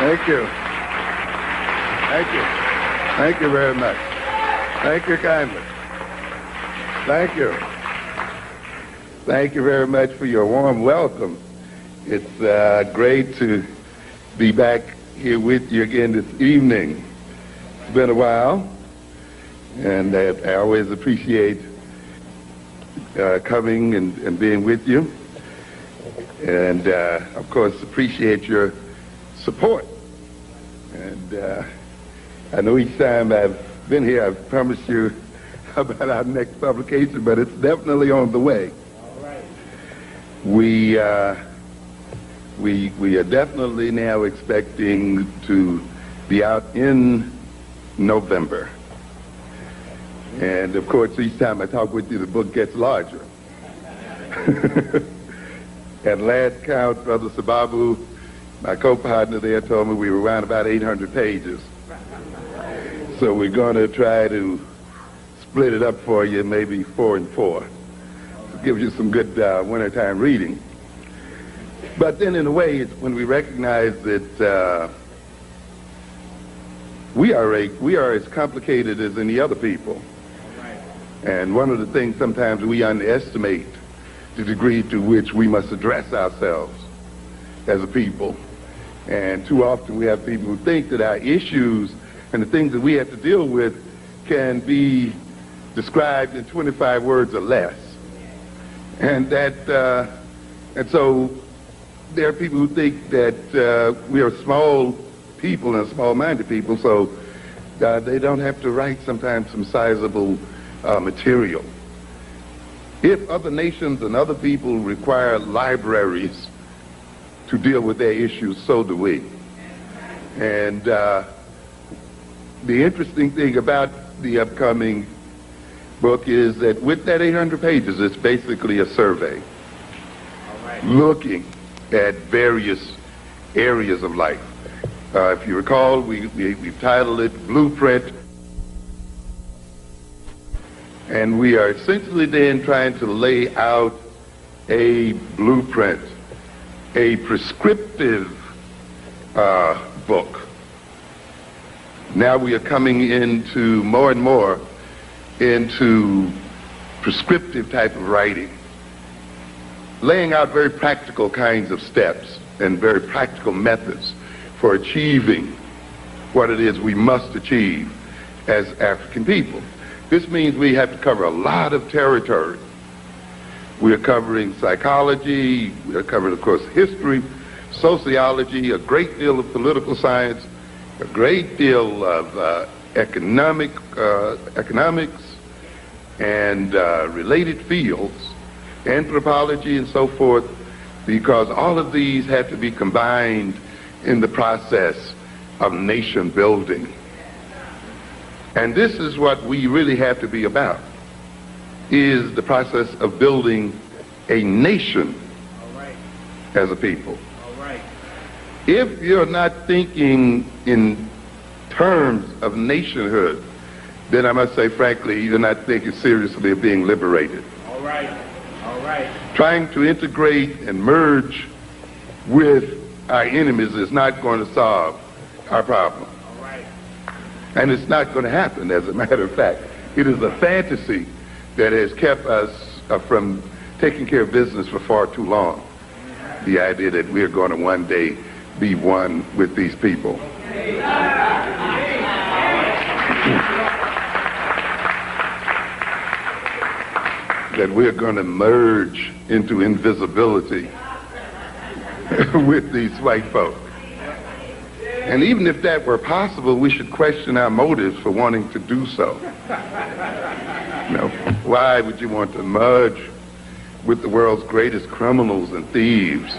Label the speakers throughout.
Speaker 1: Thank you. Thank you. Thank you very much. Thank you kindly. Thank you. Thank you very much for your warm welcome. It's great to be back here with you again this evening. It's been a while, and I always appreciate coming and being with you. And of course, appreciate your support. And I know each time I've been here, I've promised you about our next publication, but it's definitely on the way.
Speaker 2: All right.
Speaker 1: We are definitely now expecting to be out in November. And of course, each time I talk with you, the book gets larger. At last count, Brother Sababu, my co-partner there, told me we were around about 800 pages. So we're going to try to split it up for you, maybe 4 and 4. To give you some good wintertime reading. But then in a way, it's when we recognize that we are as complicated as any other people. And one of the things sometimes we underestimate the degree to which we must address ourselves as a people. And too often we have people who think that our issues and the things that we have to deal with can be described in 25 words or less. And that, and so there are people who think that we are small people and small-minded people, so they don't have to write sometimes some sizable material. If other nations and other people require libraries to deal with their issues, so do we. And the interesting thing about the upcoming book is that with that 800 pages, it's basically a survey looking at various areas of life. If you recall, we've titled it Blueprint. And we are essentially then trying to lay out a blueprint, a prescriptive book. Now we are coming into more and more into prescriptive type of writing, laying out very practical kinds of steps and very practical methods for achieving what it is we must achieve as African people. This means we have to cover a lot of territory. We are covering psychology, we are covering, of course, history, sociology, a great deal of political science, a great deal of economics and related fields, anthropology and so forth, because all of these have to be combined in the process of nation building. And this is what we really have to be about, is the process of building a nation as a people. If you're not thinking in terms of nationhood, then I must say, frankly, you're not thinking seriously of being liberated.
Speaker 2: All right.
Speaker 1: Trying to integrate and merge with our enemies is not going to solve our problem. And it's not going to happen, as a matter of fact. It is a fantasy that has kept us from taking care of business for far too long. The idea that we're going to one day be one with these people. That we're going to merge into invisibility with these white folk. And even if that were possible, we should question our motives for wanting to do so. Why would you want to merge with the world's greatest criminals and thieves?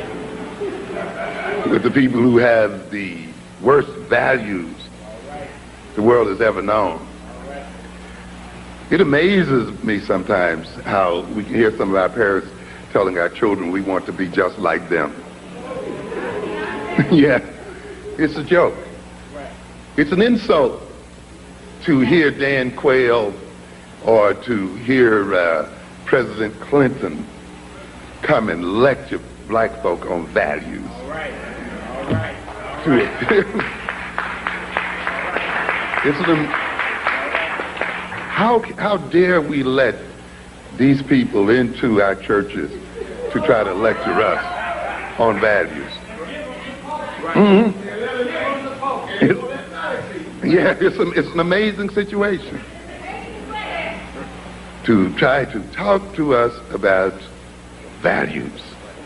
Speaker 1: With the people who have the worst values the world has ever known. It amazes me sometimes how we can hear some of our parents telling our children we want to be just like them. Yeah. It's a joke. It's an insult to hear Dan Quayle or to hear President Clinton come and lecture black folk on values.
Speaker 2: All right.
Speaker 1: How dare we let these people into our churches to try to lecture us on values? It's an amazing situation to try to talk to us about values,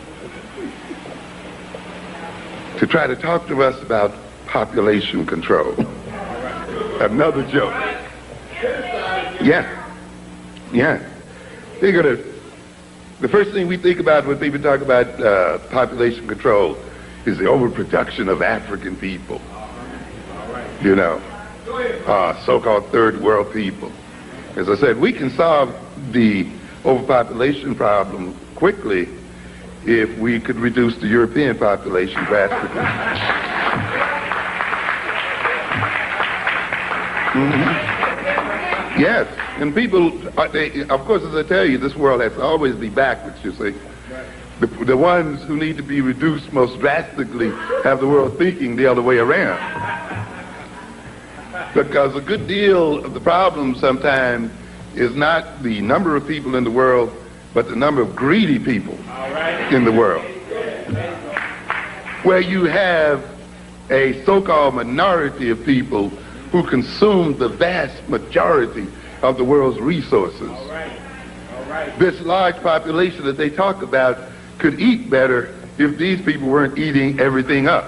Speaker 1: to try to talk to us about population control. Another joke. The first thing we think about when people talk about population control is the overproduction of African people. You know, so-called third world people. As I said, we can solve the overpopulation problem quickly if we could reduce the European population drastically. Yes, and people, of course, as I tell you, this world has to always be backwards, you see. The ones who need to be reduced most drastically have the world thinking the other way around. Because a good deal of the problem sometimes is not the number of people in the world, but the number of greedy people in the world. Where you have a so-called minority of people who consume the vast majority of the world's resources. This large population that they talk about could eat better if these people weren't eating everything up.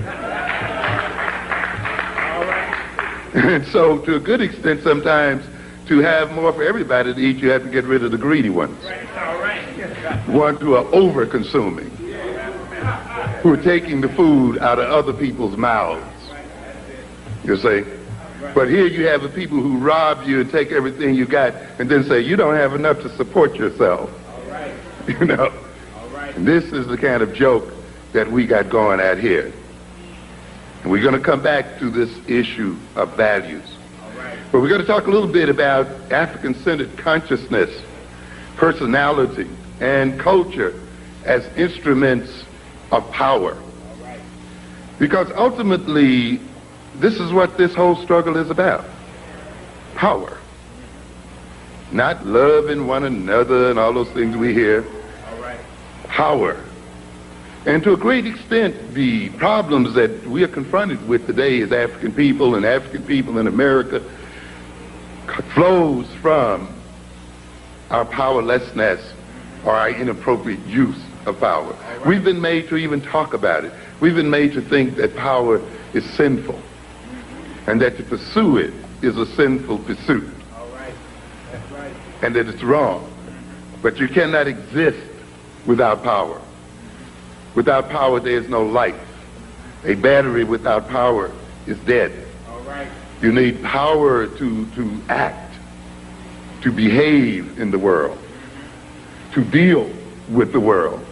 Speaker 1: And so, to a good extent, sometimes, to have more for everybody to eat, you have to get rid of the greedy ones. The ones who are over-consuming, who are taking the food out of other people's mouths. You see? But here you have the people who rob you and take everything you got and then say, you don't have enough to support yourself. You know? And this is the kind of joke that we got going at here. And we're going to come back to this issue of values. But we're going to talk a little bit about African-centered consciousness, personality, and culture as instruments of power. Because ultimately, this is what this whole struggle is about. Power. Not loving one another and all those things we hear. Power. And to a great extent, the problems that we are confronted with today as African people and African people in America flows from our powerlessness or our inappropriate use of power. We've been made to even talk about it. We've been made to think that power is sinful and that to pursue it is a sinful pursuit. And that it's wrong. But you cannot exist without power. Without power, there is no life. A battery without power is dead. You need power to act, to behave in the world, to deal with the world.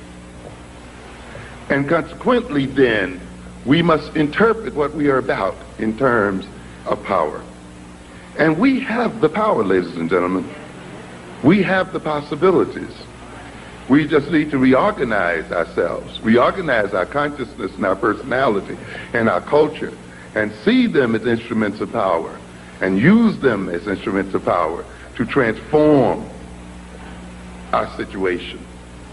Speaker 1: And consequently, then, we must interpret what we are about in terms of power. And we have the power, ladies and gentlemen. We have the possibilities. We just need to reorganize ourselves, reorganize our consciousness and our personality and our culture, and see them as instruments of power, and use them as instruments of power to transform our situation.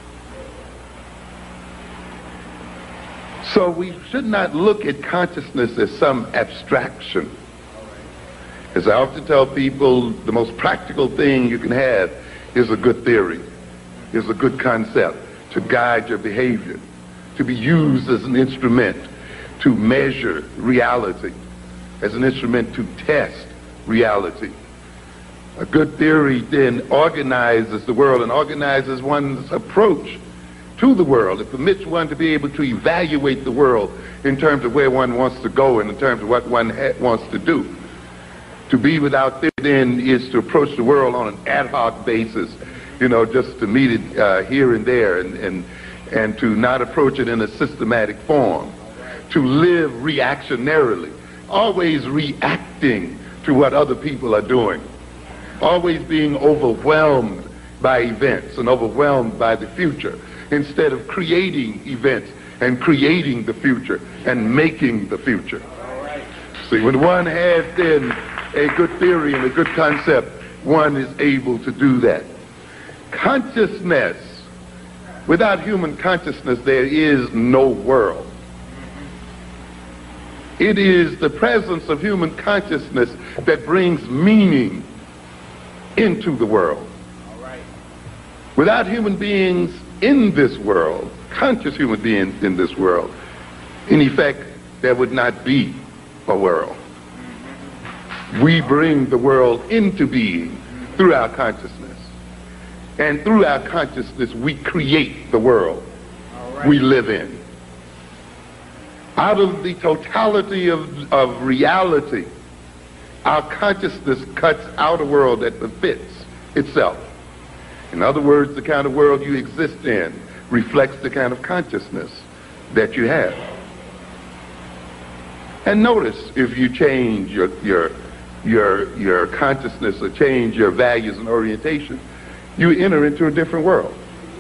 Speaker 1: So we should not look at consciousness as some abstraction. As I often tell people, the most practical thing you can have is a good theory, is a good concept to guide your behavior, to be used as an instrument to measure reality, as an instrument to test reality. A good theory then organizes the world and organizes one's approach to the world. It permits one to be able to evaluate the world in terms of where one wants to go and in terms of what one wants to do. To be without theory then is to approach the world on an ad hoc basis, you know, just to meet it here and there, and to not approach it in a systematic form. To live reactionarily, always reacting to what other people are doing, always being overwhelmed by events and overwhelmed by the future, instead of creating events and creating the future and making the future. See, when one has then a good theory and a good concept, one is able to do that. Consciousness, without human consciousness, there is no world. It is the presence of human consciousness that brings meaning into the world. Without human beings in this world, conscious human beings in this world, in effect, there would not be a world. We bring the world into being through our consciousness. And through our consciousness, we create the world we live in. Out of the totality of reality, our consciousness cuts out a world that befits itself. In other words, the kind of world you exist in reflects the kind of consciousness that you have. And notice, if you change your consciousness or change your values and orientation, you enter into a different world.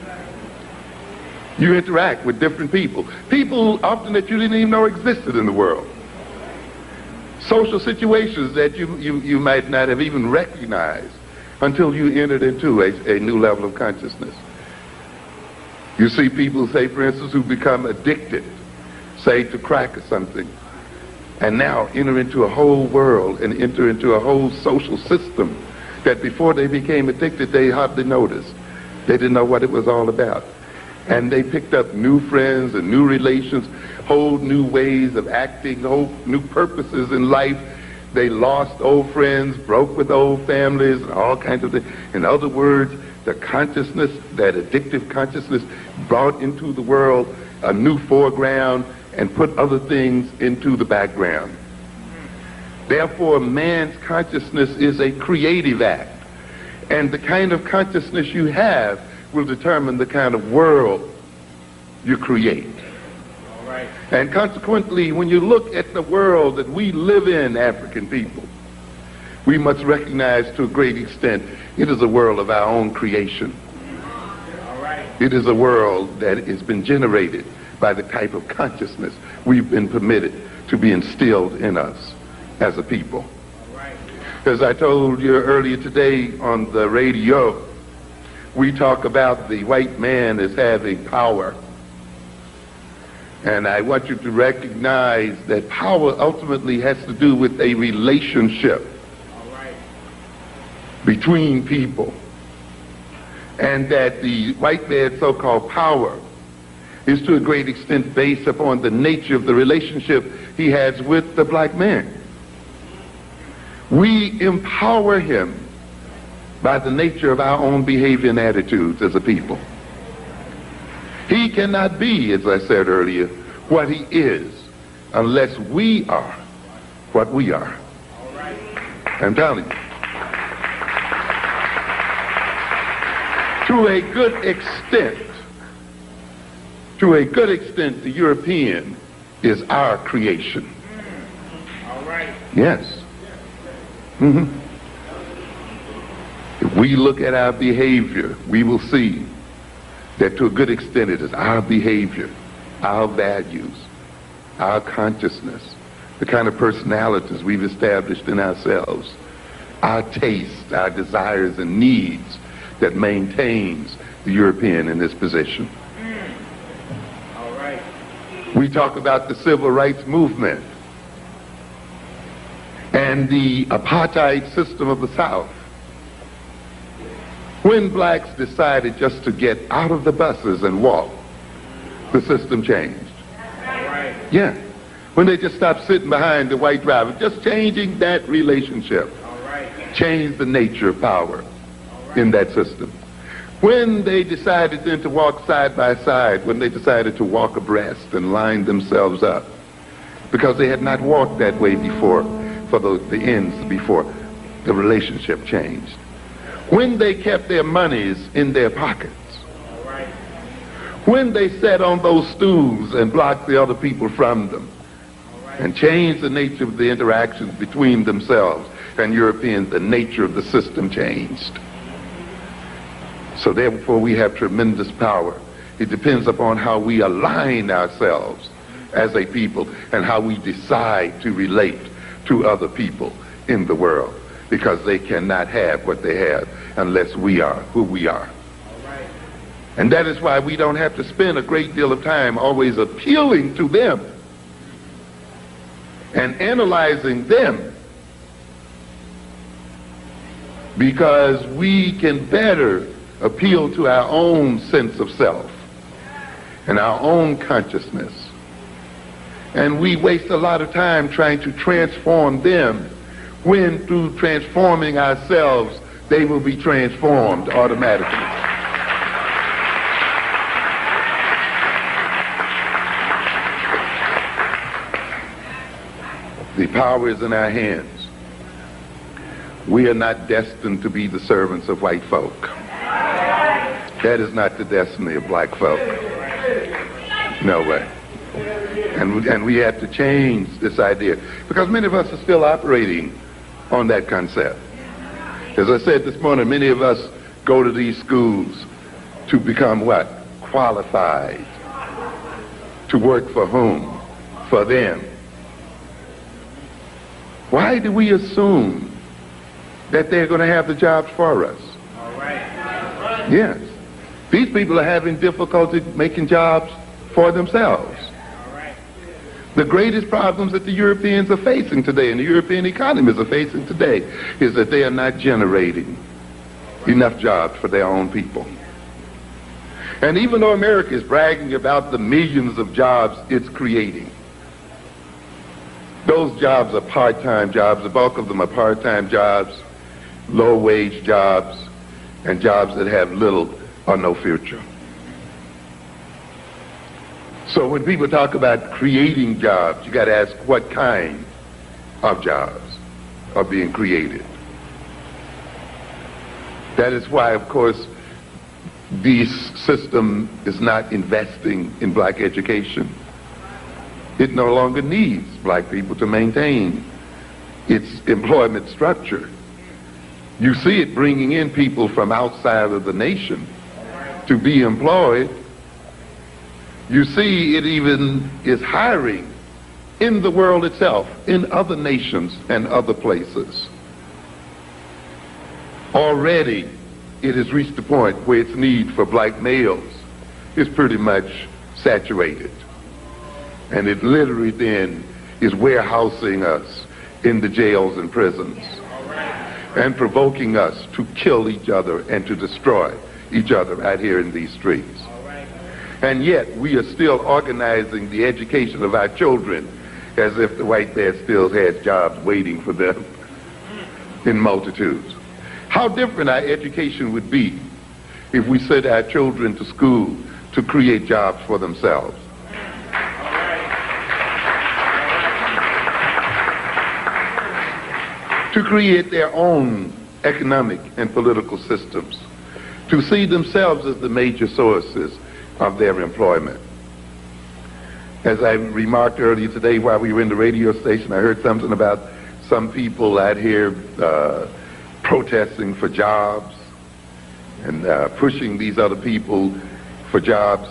Speaker 1: You interact with different people. People often that you didn't even know existed in the world. Social situations that you might not have even recognized until you entered into a new level of consciousness. You see people, say for instance, who become addicted, say to crack or something, and now enter into a whole world and enter into a whole social system that before they became addicted they hardly noticed. They didn't know what it was all about. And they picked up new friends and new relations, whole new ways of acting, whole new purposes in life. They lost old friends, broke with old families, and all kinds of things. In other words, the consciousness, that addictive consciousness, brought into the world a new foreground and put other things into the background. Therefore, man's consciousness is a creative act. And the kind of consciousness you have will determine the kind of world you create.
Speaker 2: All right.
Speaker 1: And consequently, when you look at the world that we live in, African people, we must recognize to a great extent it is a world of our own creation.
Speaker 2: All right.
Speaker 1: It is a world that has been generated by the type of consciousness we've been permitted to be instilled in us as a people.
Speaker 2: All right.
Speaker 1: As I told you earlier today on the radio, we talk about the white man as having power. And I want you to recognize that power ultimately has to do with a relationship between people. And that the white man's so-called power is to a great extent based upon the nature of the relationship he has with the black man. We empower him by the nature of our own behavior and attitudes as a people. He cannot be, as I said earlier, what he is unless we are what we are. I'm telling you. To a good extent, the European is our creation.
Speaker 2: All right.
Speaker 1: Yes. Mm-hmm. If we look at our behavior, we will see that to a good extent it is our behavior, our values, our consciousness, the kind of personalities we've established in ourselves, our tastes, our desires and needs that maintains the European in this position.
Speaker 2: All right.
Speaker 1: We talk about the civil rights movement and the apartheid system of the South. When blacks decided just to get out of the buses and walk, the system changed.
Speaker 2: Right.
Speaker 1: Yeah. When they just stopped sitting behind the white driver, just changing that relationship, changed the nature of power in that system. When they decided then to walk side by side, when they decided to walk abreast and line themselves up, because they had not walked that way before, for the ends before, the relationship changed. When they kept their monies in their pockets, when they sat on those stools and blocked the other people from them, and changed the nature of the interactions between themselves and Europeans, the nature of the system changed. So therefore we have tremendous power It depends upon how we align ourselves as a people and how we decide to relate to other people in the world, because they cannot have what they have unless we are who we are. And that is why we don't have to spend a great deal of time always appealing to them and analyzing them, because we can better appeal to our own sense of self and our own consciousness. And we waste a lot of time trying to transform them, when through transforming ourselves, they will be transformed automatically. The power is in our hands. We are not destined to be the servants of white folk. That is not the destiny of black folk. No way. And we have to change this idea, because many of us are still operating on that concept. As I said this morning, many of us go to these schools to become what? Qualified. To work for whom? For them. Why do we assume that they're going to have the jobs for us?
Speaker 2: All right.
Speaker 1: Yes. These people are having difficulty making jobs for themselves.
Speaker 2: All right.
Speaker 1: The greatest problems that the Europeans are facing today, and the European economies are facing today, is that they are not generating enough jobs for their own people. And even though America is bragging about the millions of jobs it's creating, those jobs are part-time jobs. The bulk of them are part-time jobs, low-wage jobs, and jobs that have little or no future. So when people talk about creating jobs, you got to ask what kind of jobs are being created. That is why, of course, this system is not investing in black education. It no longer needs black people to maintain its employment structure. You see it bringing in people from outside of the nation to be employed. You see it even is hiring in the world itself, in other nations and other places. Already it has reached the point where its need for black males is pretty much saturated. And it literally then is warehousing us in the jails and prisons and provoking us to kill each other and to destroy each other right here in these streets. And yet we are still organizing the education of our children as if the white man still has jobs waiting for them in multitudes. How different our education would be if we sent our children to school to create jobs for themselves. To create their own economic and political systems, to see themselves as the major sources of their employment. As I remarked earlier today while we were in the radio station, I heard something about some people out here protesting for jobs and pushing these other people for jobs.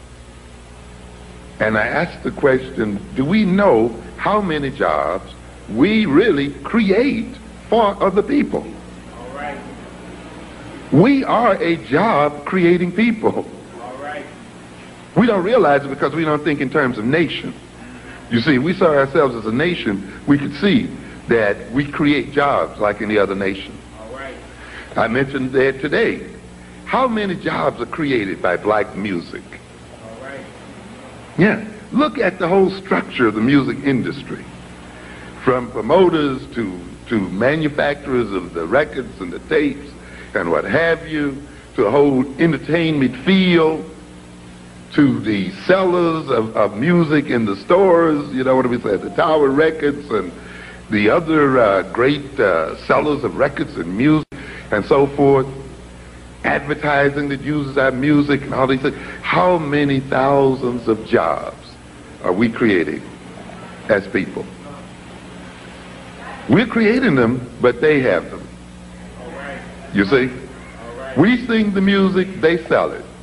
Speaker 1: And I asked the question, do we know how many jobs we really create for other people?
Speaker 2: All right.
Speaker 1: We are a job creating people.
Speaker 2: All right.
Speaker 1: We don't realize it because we don't think in terms of nation. You see, if we saw ourselves as a nation, we could see that we create jobs like any other nation.
Speaker 2: All right.
Speaker 1: I mentioned that today. How many jobs are created by black music?
Speaker 2: All right.
Speaker 1: Yeah, look at the whole structure of the music industry. From promoters to manufacturers of the records and the tapes and what have you, to the whole entertainment field, to the sellers of music in the stores, you know what we say, the Tower Records and the other great sellers of records and music and so forth, advertising that uses our music and all these things. How many thousands of jobs are we creating as people? We're creating them, but they have them.
Speaker 2: All right.
Speaker 1: You see?
Speaker 2: All right.
Speaker 1: We sing the music, they sell it.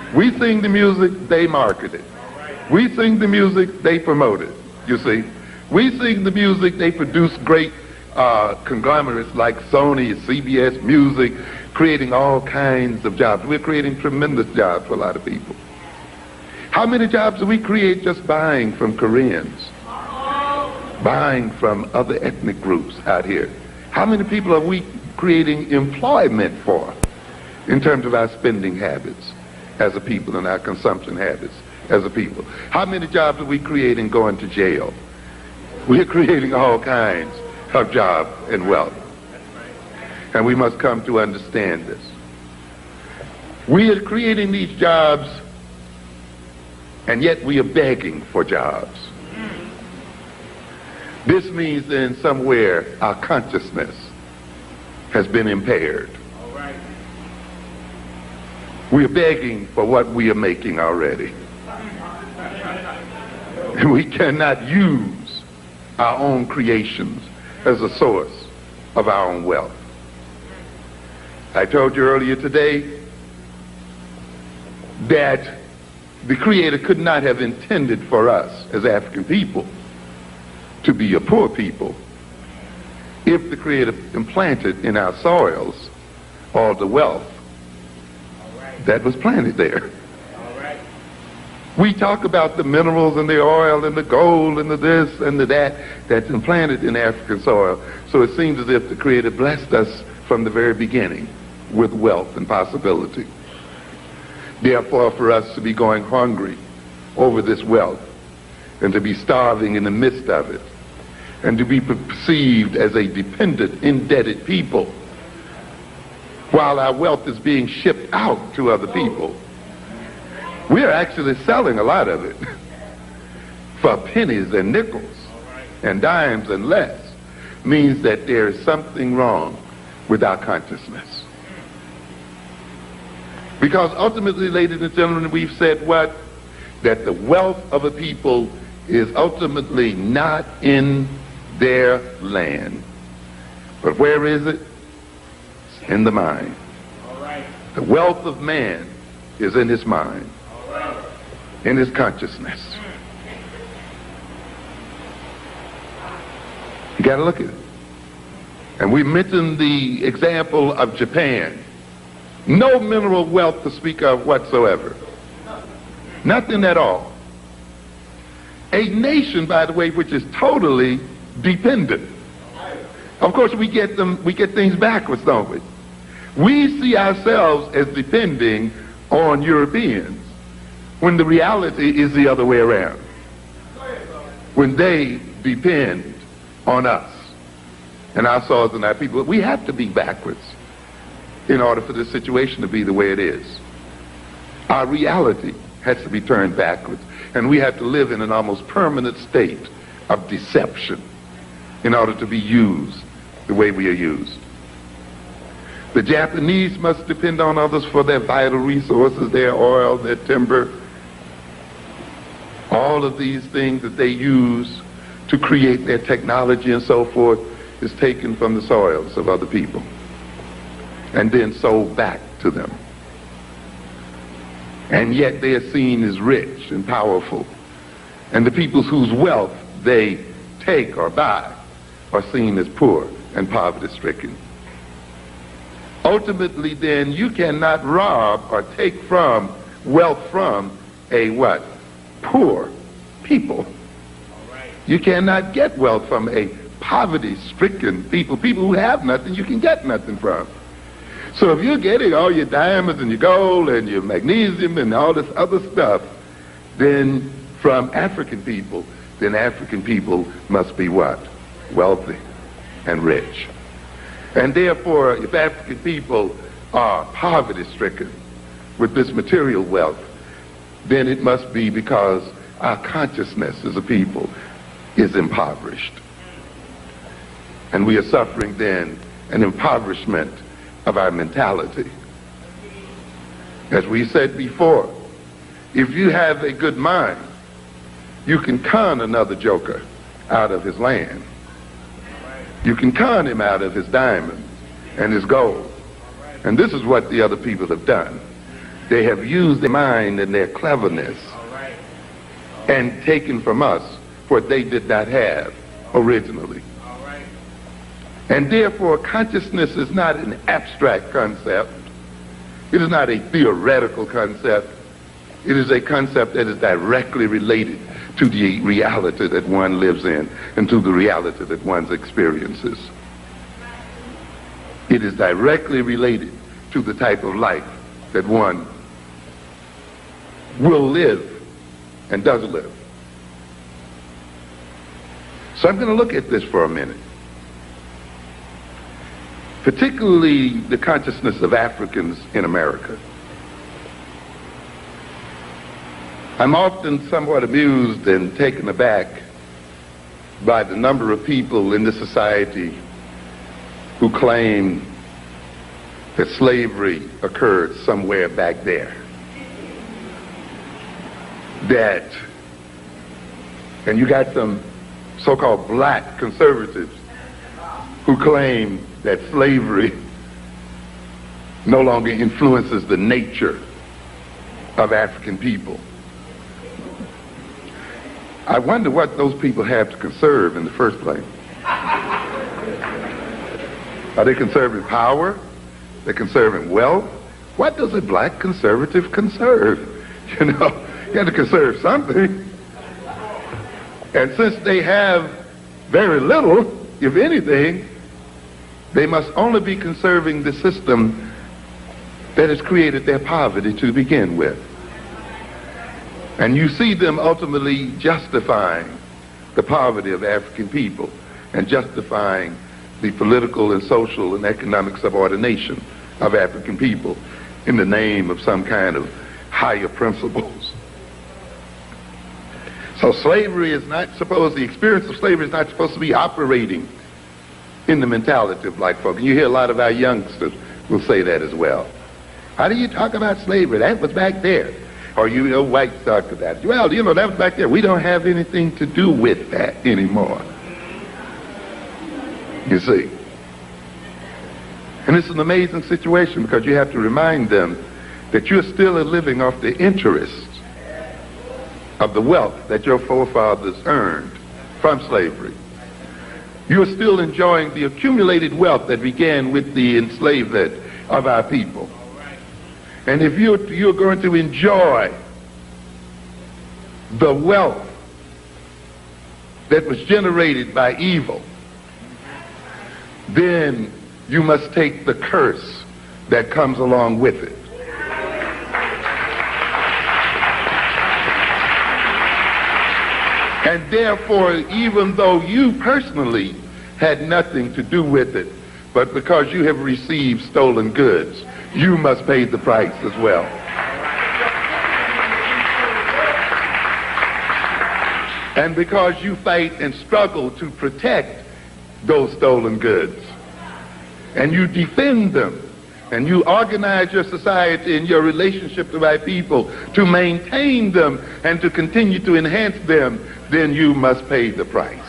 Speaker 1: We sing the music, they market it. We sing the music, they promote it, you see. We sing the music, they produce great conglomerates like Sony, CBS Music, creating all kinds of jobs. We're creating tremendous jobs for a lot of people. How many jobs do we create just buying from Koreans? Buying from other ethnic groups out here? How many people are we creating employment for in terms of our spending habits as a people and our consumption habits as a people? How many jobs are we creating going to jail? We're creating all kinds of jobs and wealth. And we must come to understand this. We are creating these jobs, and yet we are begging for jobs. This means that in somewhere our consciousness has been impaired. We are begging for what we are making already. And we cannot use our own creations as a source of our own wealth. I told you earlier today that the Creator could not have intended for us as African people to be a poor people if the Creator implanted in our soils all the wealth that was planted there. We talk about the minerals and the oil and the gold and the this and the that that's implanted in African soil. So it seems as if the Creator blessed us from the very beginning with wealth and possibility. Therefore, for us to be going hungry over this wealth and to be starving in the midst of it and to be perceived as a dependent, indebted people while our wealth is being shipped out to other people, we're actually selling a lot of it for pennies and nickels and dimes and less. Means that there is something wrong with our consciousness. Because ultimately, ladies and gentlemen, we've said what? That the wealth of a people is ultimately not in their land. But where is it? It's in the mind. The wealth of man is in his mind, in his consciousness. You got to look at it. And we mentioned the example of Japan. No mineral wealth to speak of whatsoever. Nothing at all. A nation, by the way, which is totally dependent. Of course, we get things backwards, don't we? We see ourselves as depending on Europeans when the reality is the other way around. When they depend on us and our soils and our people, we have to be backwards in order for this situation to be the way it is. Our reality has to be turned backwards, and we have to live in an almost permanent state of deception in order to be used the way we are used. The Japanese must depend on others for their vital resources, their oil, their timber, all of these things that they use to create their technology and so forth is taken from the soils of other people and then sold back to them. And yet they are seen as rich and powerful. And the people whose wealth they take or buy are seen as poor and poverty-stricken. Ultimately, then, you cannot rob or take from wealth from a what? Poor people. You cannot get wealth from a poverty-stricken people who have nothing you can get nothing from. So if you're getting all your diamonds and your gold and your magnesium and all this other stuff, then from African people, then African people must be what? Wealthy and rich. And therefore, if African people are poverty-stricken with this material wealth, then it must be because our consciousness as a people is impoverished. And we are suffering then an impoverishment of our mentality. As we said before, if you have a good mind, you can con another joker out of his land. You can con him out of his diamonds and his gold. And this is what the other people have done. They have used their mind and their cleverness and taken from us what they did not have originally. And therefore, consciousness is not an abstract concept. It is not a theoretical concept. It is a concept that is directly related to the reality that one lives in and to the reality that one experiences. It is directly related to the type of life that one will live and does live. So I'm going to look at this for a minute. Particularly the consciousness of Africans in America. I'm often somewhat amused and taken aback by the number of people in this society who claim that slavery occurred somewhere back there. And you got some so-called black conservatives who claim that slavery no longer influences the nature of African people. I wonder what those people have to conserve in the first place. Are they conserving power? They're conserving wealth? What does a black conservative conserve? You know, you have to conserve something. And since they have very little, if anything, they must only be conserving the system that has created their poverty to begin with. And you see them ultimately justifying the poverty of African people and justifying the political and social and economic subordination of African people in the name of some kind of higher principles. So slavery is not supposed, the experience of slavery is not supposed to be operating in the mentality of black folk. And you hear a lot of our youngsters will say that as well. How do you talk about slavery? That was back there. Or you know, whites talk about it. Well, you know, that was back there. We don't have anything to do with that anymore. You see. And it's an amazing situation because you have to remind them that you're still living off the interest of the wealth that your forefathers earned from slavery. You're still enjoying the accumulated wealth that began with the enslavement of our people. And if you're going to enjoy the wealth that was generated by evil, then you must take the curse that comes along with it. And therefore, even though you personally had nothing to do with it, but because you have received stolen goods, you must pay the price as well. And because you fight and struggle to protect those stolen goods, and you defend them, and you organize your society and your relationship to my people to maintain them and to continue to enhance them, then you must pay the price.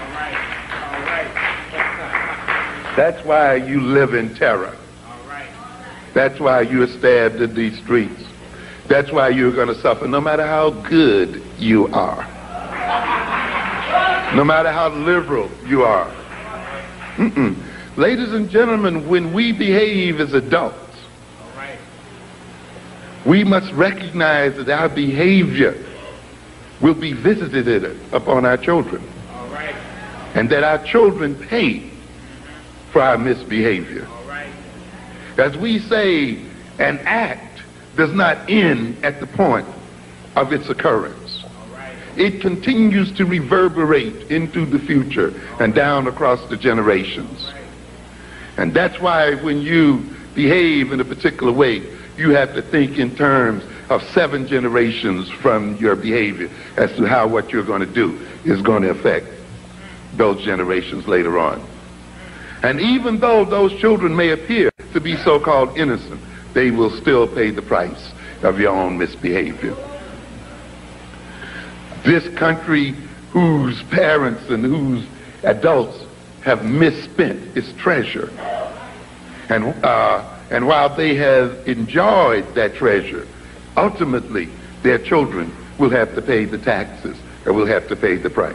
Speaker 1: That's why you live in terror. That's why you're stabbed in these streets. That's why you're going to suffer no matter how good you are. No matter how liberal you are. Ladies and gentlemen, when we behave as adults, we must recognize that our behavior will be visited upon our children. And that our children pay for our misbehavior. As we say, an act does not end at the point of its occurrence. It continues to reverberate into the future and down across the generations. And that's why when you behave in a particular way, you have to think in terms of 7 generations from your behavior as to how what you're going to do is going to affect those generations later on. And even though those children may appear to be so-called innocent, they will still pay the price of your own misbehavior. This country whose parents and whose adults have misspent its treasure and And while they have enjoyed that treasure, ultimately their children will have to pay the taxes or will have to pay the price.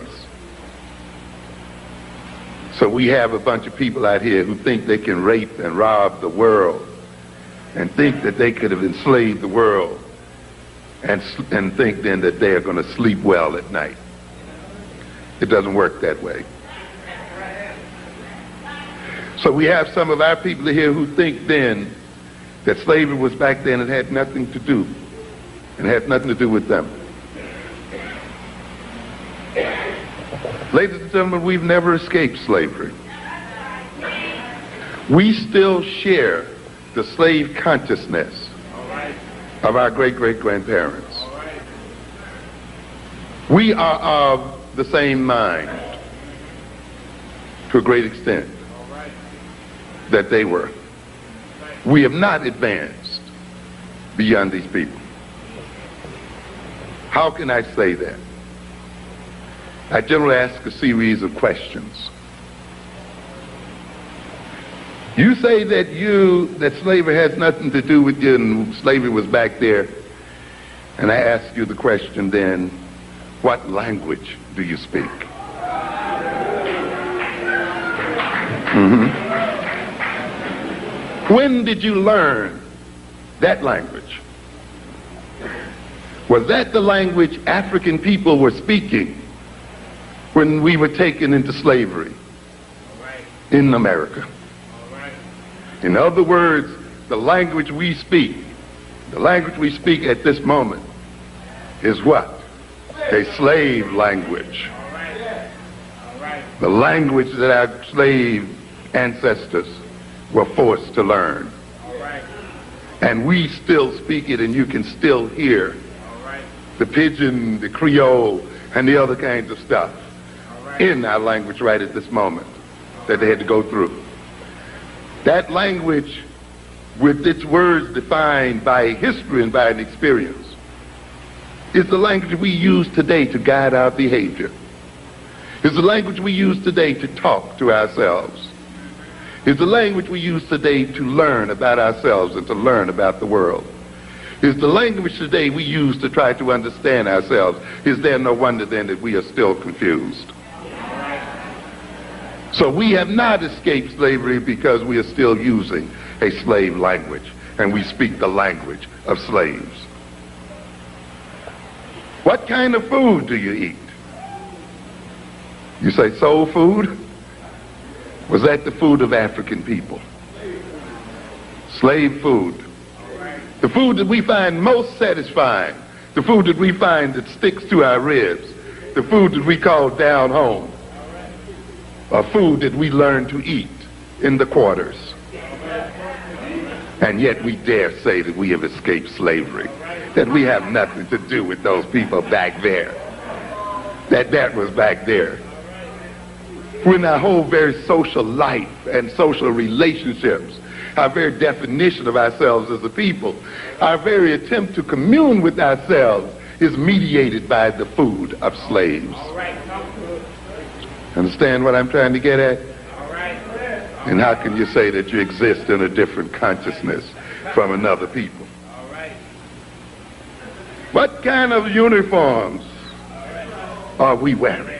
Speaker 1: So we have a bunch of people out here who think they can rape and rob the world and think that they could have enslaved the world and think then that they are going to sleep well at night. It doesn't work that way. So we have some of our people here who think then that slavery was back then and had nothing to do, and had nothing to do with them. Ladies and gentlemen, we've never escaped slavery. We still share the slave consciousness of our great-great-grandparents. We are of the same mind, to a great extent, that they were. We have not advanced beyond these people. How can I say that? I generally ask a series of questions. You say that slavery has nothing to do with you and slavery was back there. And I ask you the question then, what language do you speak? When did you learn that language? Was that the language African people were speaking when we were taken into slavery in America? In other words, the language we speak at this moment is what? A slave language. The language that our slave ancestors were forced to learn. And we still speak it, and you can still hear the pidgin, the Creole, and the other kinds of stuff in our language right at this moment that they had to go through. That language, with its words defined by history and by an experience, is the language we use today to guide our behavior. Is the language we use today to talk to ourselves. Is the language we use today to learn about ourselves and to learn about the world. Is the language today we use to try to understand ourselves. Is there no wonder then that we are still confused? So we have not escaped slavery because we are still using a slave language and we speak the language of slaves. What kind of food do you eat? You say soul food? Was that the food of African people? Slave food. The food that we find most satisfying, the food that we find that sticks to our ribs, the food that we call down home, or food that we learn to eat in the quarters. And yet we dare say that we have escaped slavery, that we have nothing to do with those people back there, that was back there. When our whole very social life and social relationships, our very definition of ourselves as a people, our very attempt to commune with ourselves is mediated by the food of slaves. Understand what I'm trying to get at? And how can you say that you exist in a different consciousness from another people? What kind of uniforms are we wearing?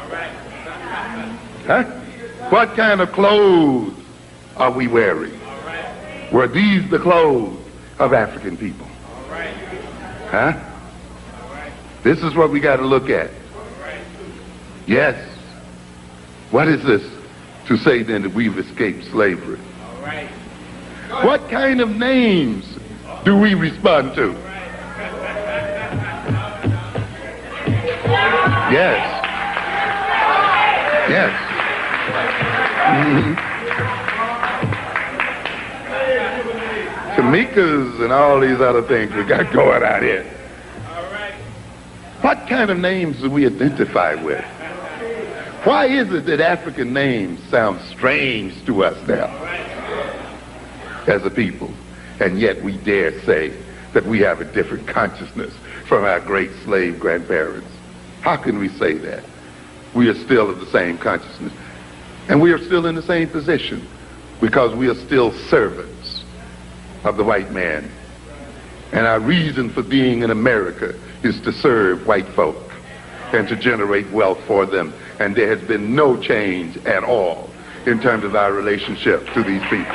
Speaker 1: Huh? What kind of clothes are we wearing? Were these the clothes of African people? Huh? This is what we got to look at. Yes. What is this to say then that we've escaped slavery? What kind of names do we respond to? Yes. Yes. Tamikas and all these other things we got going out here. What kind of names do we identify with? Why is it that African names sound strange to us now as a people, and yet we dare say that we have a different consciousness from our great slave grandparents? How can we say that? We are still of the same consciousness, and we are still in the same position because we are still servants of the white man. And our reason for being in America is to serve white folk and to generate wealth for them. And there has been no change at all in terms of our relationship to these people.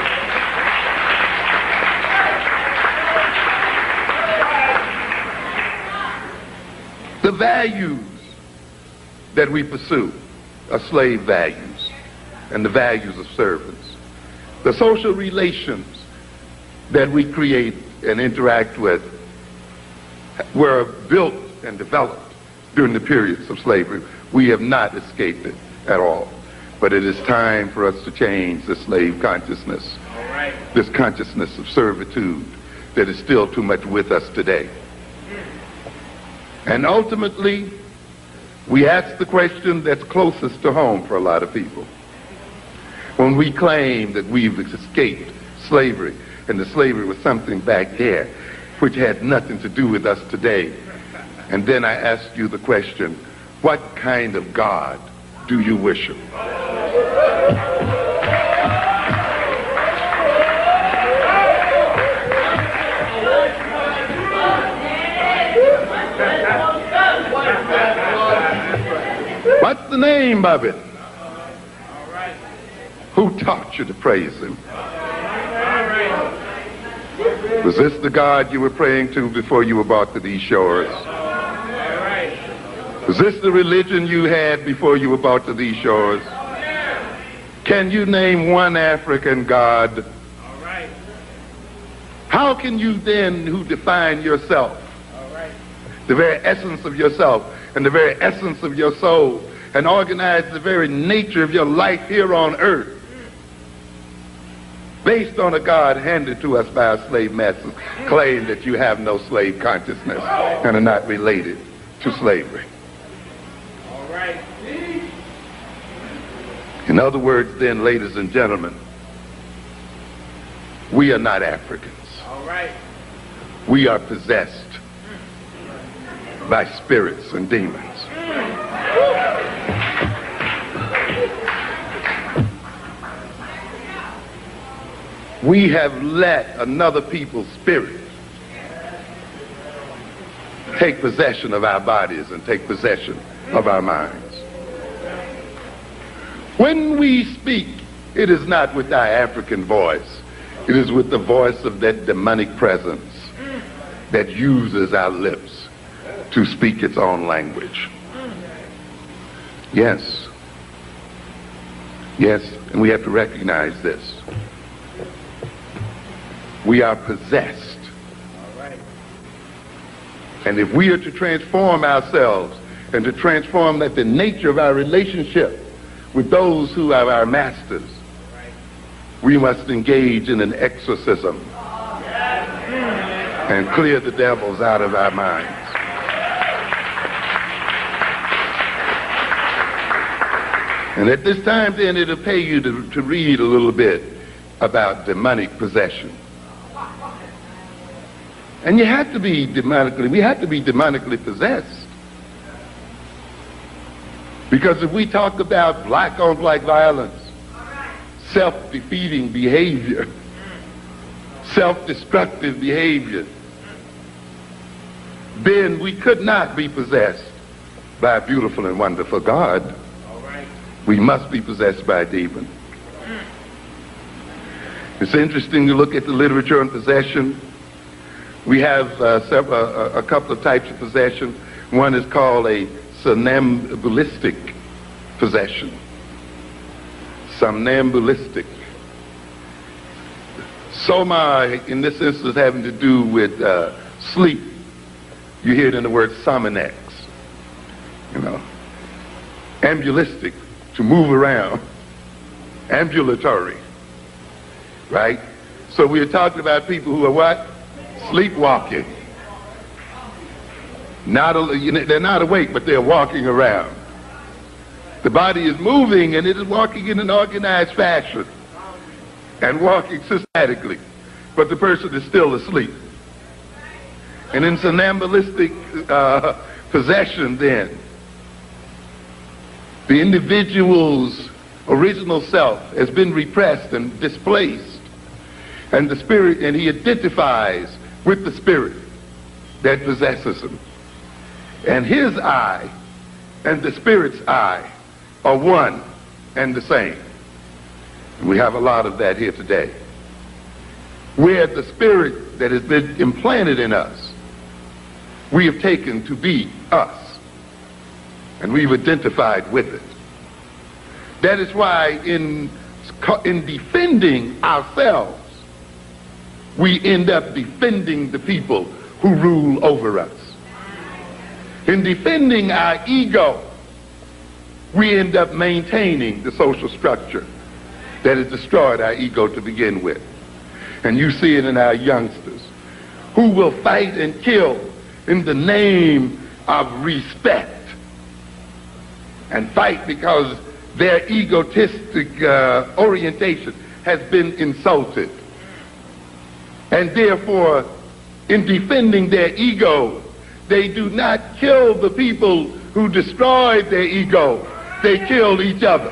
Speaker 1: The values that we pursue are slave values and the values of servants. The social relations that we create and interact with were built and developed during the periods of slavery. We have not escaped it at all. But it is time for us to change the slave consciousness, this consciousness of servitude that is still too much with us today. And ultimately, we ask the question that's closest to home for a lot of people. When we claim that we've escaped slavery, and the slavery was something back there which had nothing to do with us today. And then I ask you the question, what kind of God do you worship? What's the name of it? Who taught you to praise him? Was this the God you were praying to before you were brought to these shores? Was this the religion you had before you were brought to these shores? Can you name one African God? How can you then, who define yourself, the very essence of yourself and the very essence of your soul, and organize the very nature of your life here on earth, based on a God handed to us by our slave masters, claim that you have no slave consciousness and are not related to slavery? In other words, then, ladies and gentlemen, we are not Africans. We are possessed by spirits and demons. We have let another people's spirit take possession of our bodies and take possession of our minds. When we speak, it is not with our African voice. It is with the voice of that demonic presence that uses our lips to speak its own language. Yes. Yes, and we have to recognize this. We are possessed. And if we are to transform ourselves and to transform the nature of our relationship with those who are our masters, we must engage in an exorcism and clear the devils out of our minds. And at this time, then, it'll pay you to read a little bit about demonic possession. And we have to be demonically possessed. Because if we talk about black-on-black violence, self-defeating behavior, self-destructive behavior, then we could not be possessed by a beautiful and wonderful God. We must be possessed by a demon. It's interesting to look at the literature on possession. We have a couple of types of possession. One is called a somnambulistic possession. Somnambulistic. Soma, in this instance, having to do with sleep. You hear it in the word sominex. You know, ambulistic, to move around. Ambulatory, right? So we are talking about people who are what? Sleepwalking. They're not awake, but they're walking around. The body is moving, and it is walking in an organized fashion and walking systematically, but the person is still asleep. And in somnambulistic possession, then, the individual's original self has been repressed and displaced, And the spirit, and he identifies with the spirit that possesses him. And his I and the spirit's I are one and the same. And we have a lot of that here today. Where the spirit that has been implanted in us, we have taken to be us. And we've identified with it. That is why in defending ourselves, we end up defending the people who rule over us. In defending our ego, we end up maintaining the social structure that has destroyed our ego to begin with. And you see it in our youngsters, who will fight and kill in the name of respect, and fight because their egotistic orientation has been insulted. And therefore, in defending their ego, they do not kill the people who destroyed their ego. They kill each other.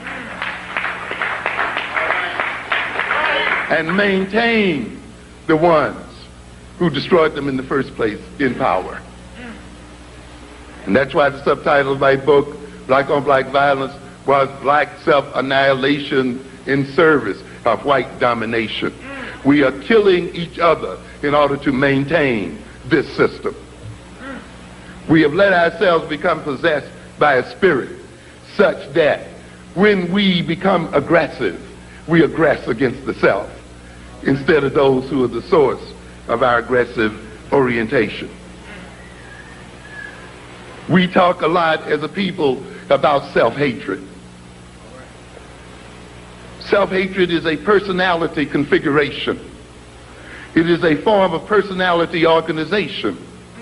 Speaker 1: And maintain the ones who destroyed them in the first place in power. And that's why the subtitle of my book, Black on Black Violence, was Black Self-Annihilation in Service of White Domination. We are killing each other in order to maintain this system. We have let ourselves become possessed by a spirit such that when we become aggressive, we aggress against the self instead of those who are the source of our aggressive orientation. We talk a lot as a people about self-hatred. Self-hatred is a personality configuration. It is a form of personality organization.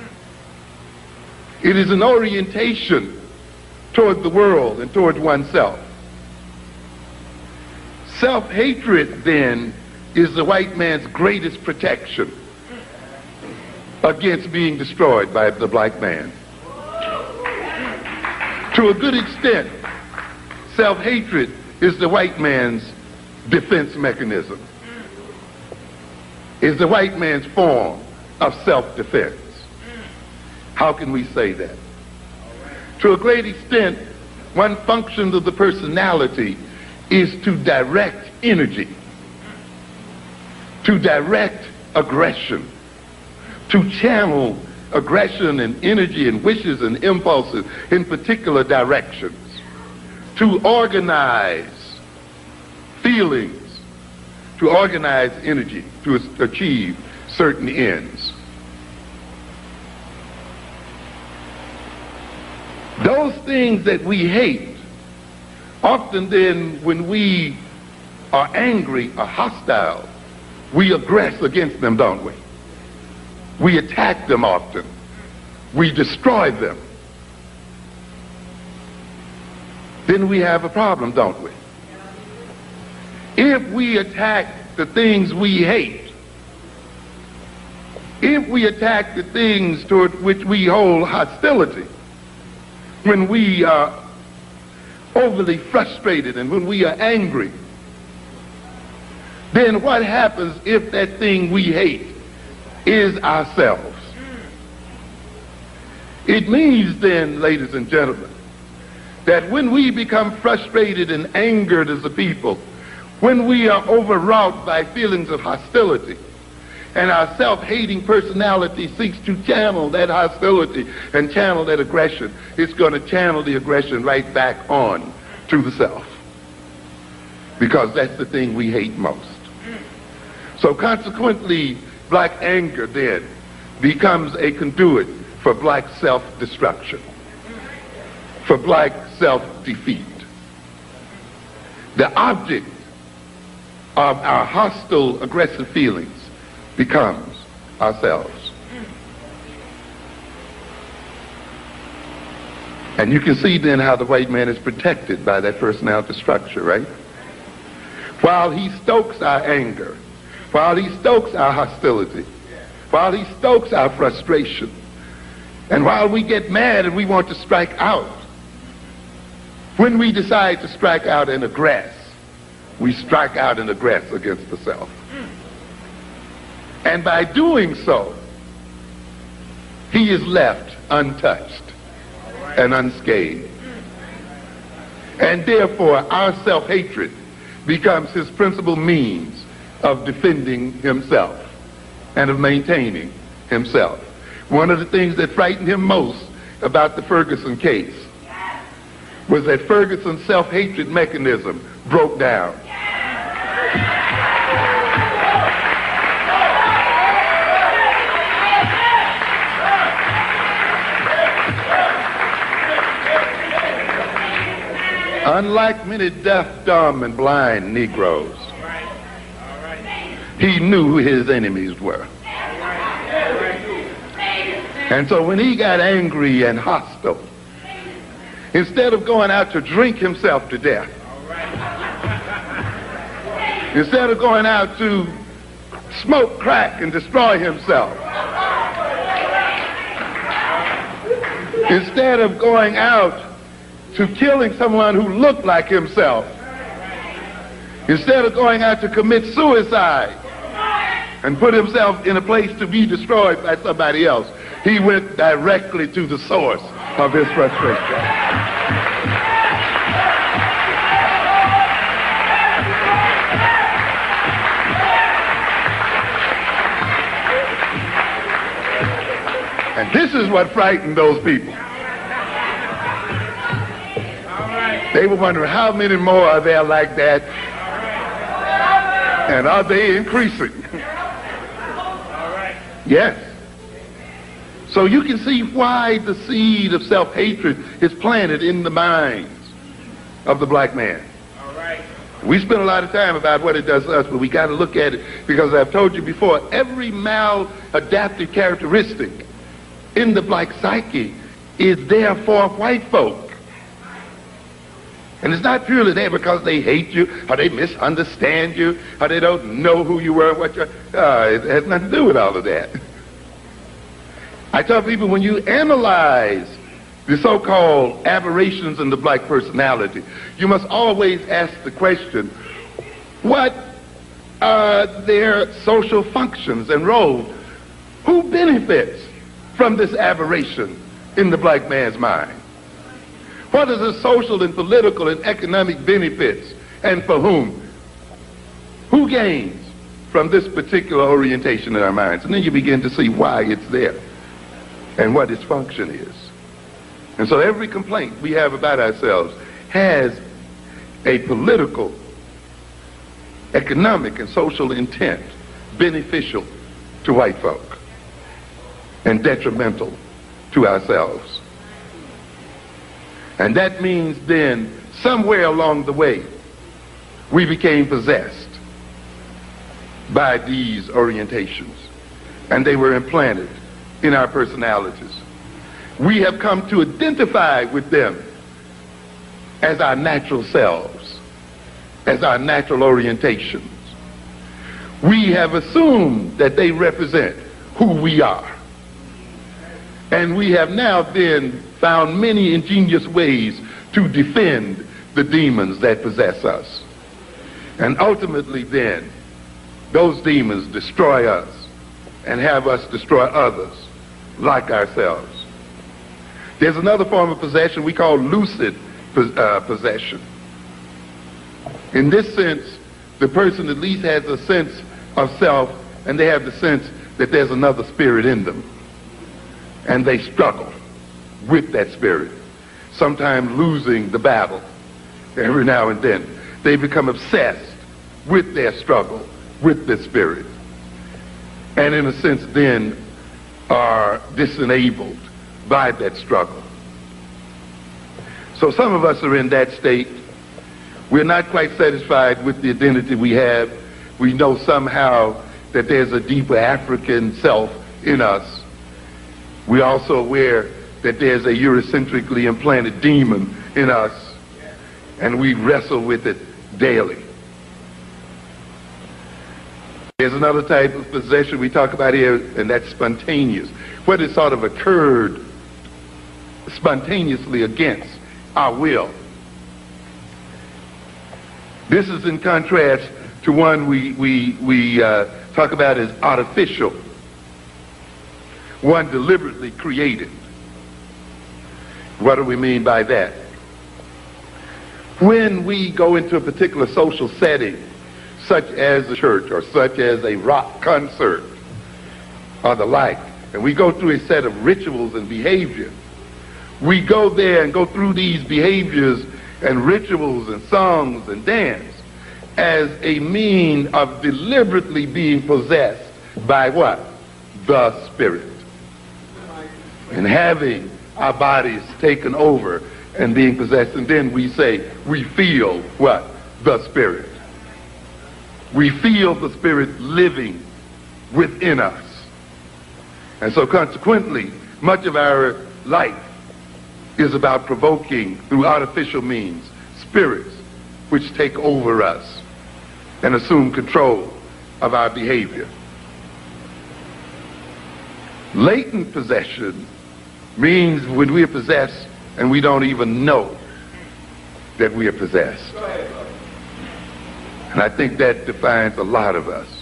Speaker 1: It is an orientation toward the world and toward oneself. Self-hatred, then, is the white man's greatest protection against being destroyed by the black man. To a good extent, self-hatred is the white man's defense mechanism, is the white man's form of self-defense. How can we say that? To a great extent, one function of the personality is to direct energy, to direct aggression, to channel aggression and energy and wishes and impulses in particular directions, to organize feelings, to organize energy, to achieve certain ends. Those things that we hate, often then when we are angry or hostile, we aggress against them, don't we? We attack them often. We destroy them. Then we have a problem, don't we? If we attack the things we hate, if we attack the things toward which we hold hostility, when we are overly frustrated and when we are angry, then what happens if that thing we hate is ourselves? It means then, ladies and gentlemen, that when we become frustrated and angered as a people, when we are overwrought by feelings of hostility, and our self-hating personality seeks to channel that hostility and channel that aggression, it's going to channel the aggression right back on to the self, because that's the thing we hate most. So consequently, black anger then becomes a conduit for black self-destruction, for black self-defeat. The object of our hostile, aggressive feelings becomes ourselves. And you can see then how the white man is protected by that personality structure, right? While he stokes our anger, while he stokes our hostility, while he stokes our frustration, and while we get mad and we want to strike out, when we decide to strike out and aggress, we strike out and aggress against the self. And by doing so, he is left untouched and unscathed. And therefore, our self-hatred becomes his principal means of defending himself and of maintaining himself. One of the things that frightened him most about the Ferguson case was that Ferguson's self-hatred mechanism broke down. Unlike many deaf, dumb, and blind Negroes, he knew who his enemies were. And so when he got angry and hostile, instead of going out to drink himself to death, instead of going out to smoke crack and destroy himself, instead of going out to killing someone who looked like himself, instead of going out to commit suicide and put himself in a place to be destroyed by somebody else, he went directly to the source of his frustration. And this is what frightened those people. They were wondering, how many more are there like that? And are they increasing? Yes. So you can see why the seed of self-hatred is planted in the minds of the black man. We spend a lot of time about what it does to us, but we got to look at it, because I've told you before, every maladaptive characteristic in the black psyche is there for white folk. And it's not purely there because they hate you, or they misunderstand you, or they don't know who you were, what you're... it has nothing to do with all of that. I tell people, when you analyze the so-called aberrations in the black personality, you must always ask the question, what are their social functions and roles? Who benefits from this aberration in the black man's mind? What are the social and political and economic benefits, and for whom? Who gains from this particular orientation in our minds? And then you begin to see why it's there and what its function is. And so every complaint we have about ourselves has a political, economic, and social intent beneficial to white folk and detrimental to ourselves. And that means then, somewhere along the way, we became possessed by these orientations, and they were implanted in our personalities. We have come to identify with them as our natural selves, as our natural orientations. We have assumed that they represent who we are. And we have now then found many ingenious ways to defend the demons that possess us. And ultimately then, those demons destroy us and have us destroy others like ourselves. There's another form of possession we call lucid possession. In this sense, the person at least has a sense of self, and they have the sense that there's another spirit in them. And they struggle with that spirit, sometimes losing the battle every now and then. They become obsessed with their struggle with the spirit, and in a sense then are disenabled by that struggle. So some of us are in that state. We're not quite satisfied with the identity we have. We know somehow that there's a deeper African self in us. We're also aware that there's a Eurocentrically implanted demon in us, and we wrestle with it daily. There's another type of possession we talk about here, and that's spontaneous. What has sort of occurred spontaneously against our will. This is in contrast to one we talk about as artificial, one deliberately created. What do we mean by that? When we go into a particular social setting, such as a church or such as a rock concert or the like, and we go through a set of rituals and behavior, we go there and go through these behaviors and rituals and songs and dance as a mean of deliberately being possessed by what? The Spirit. And having our bodies taken over and being possessed, and then we say we feel what? The Spirit. We feel the Spirit living within us. And so consequently, much of our life is about provoking through artificial means spirits which take over us and assume control of our behavior. Latent possession means when we are possessed and we don't even know that we are possessed. And I think that defines a lot of us.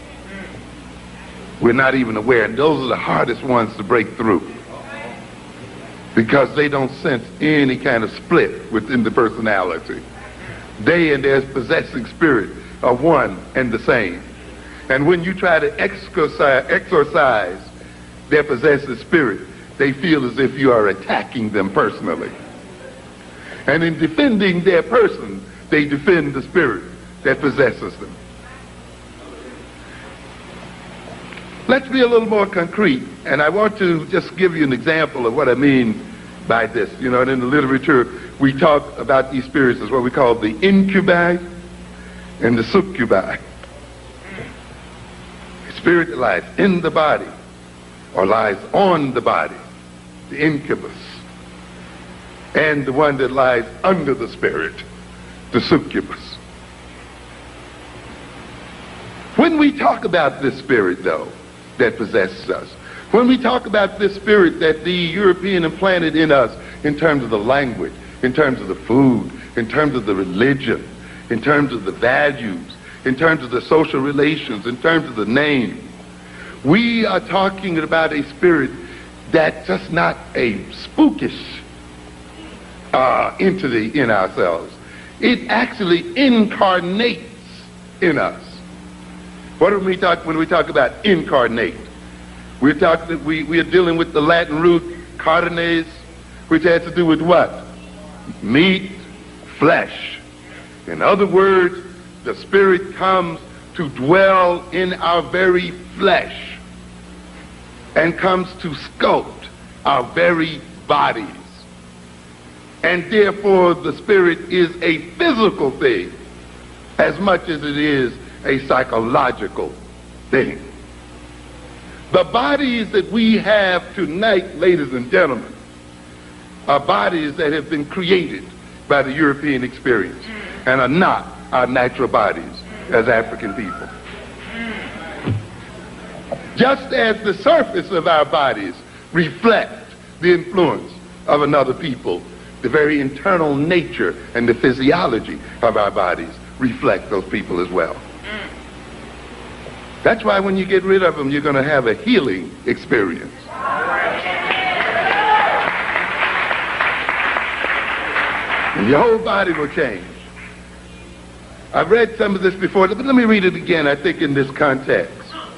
Speaker 1: We're not even aware, and those are the hardest ones to break through, because they don't sense any kind of split within the personality. They and their possessing spirit are one and the same. And when you try to exorcise their possessive spirit, they feel as if you are attacking them personally. And in defending their person, they defend the spirit that possesses them. Let's be a little more concrete, and I want to just give you an example of what I mean by this. You know, and in the literature, we talk about these spirits as what we call the incubi and the succubi. The spirit that lies in the body or lies on the body, the incubus, and the one that lies under the spirit, the succubus. When we talk about this spirit, though, that possesses us, when we talk about this spirit that the European implanted in us in terms of the language, in terms of the food, in terms of the religion, in terms of the values, in terms of the social relations, in terms of the name, we are talking about a spirit that's just not a spookish entity in ourselves. It actually incarnates in us. What do we talk when we talk about incarnate? We are dealing with the Latin root carnes, which has to do with what? Meat, flesh. In other words, the spirit comes to dwell in our very flesh and comes to sculpt our very bodies. And therefore the spirit is a physical thing as much as it is a psychological thing. The bodies that we have tonight, ladies and gentlemen, are bodies that have been created by the European experience and are not our natural bodies as African people. Just as the surface of our bodies reflect the influence of another people, the very internal nature and the physiology of our bodies reflect those people as well. That's why when you get rid of them, you're going to have a healing experience. And your whole body will change. I've read some of this before, but let me read it again, I think, in this context.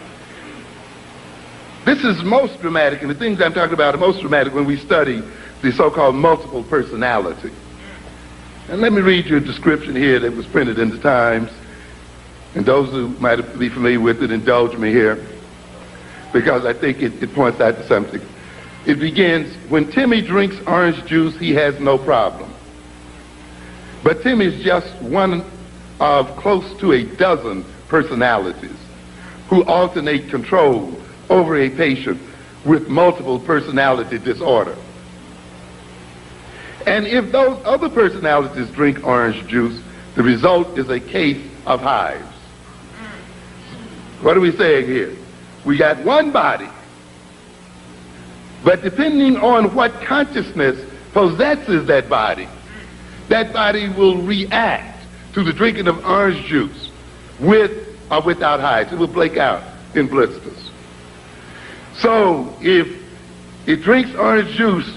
Speaker 1: This is most dramatic, and the things I'm talking about are most dramatic when we study the so-called multiple personality. And let me read you a description here that was printed in the Times. And those who might be familiar with it, indulge me here, because I think it points out to something. It begins, when Timmy drinks orange juice, he has no problem. But Timmy's just one of close to a dozen personalities who alternate control over a patient with multiple personality disorder. And if those other personalities drink orange juice, the result is a case of hives. What are we saying here? We got one body, but depending on what consciousness possesses that body will react to the drinking of orange juice with or without hides. It will break out in blisters. So if it drinks orange juice,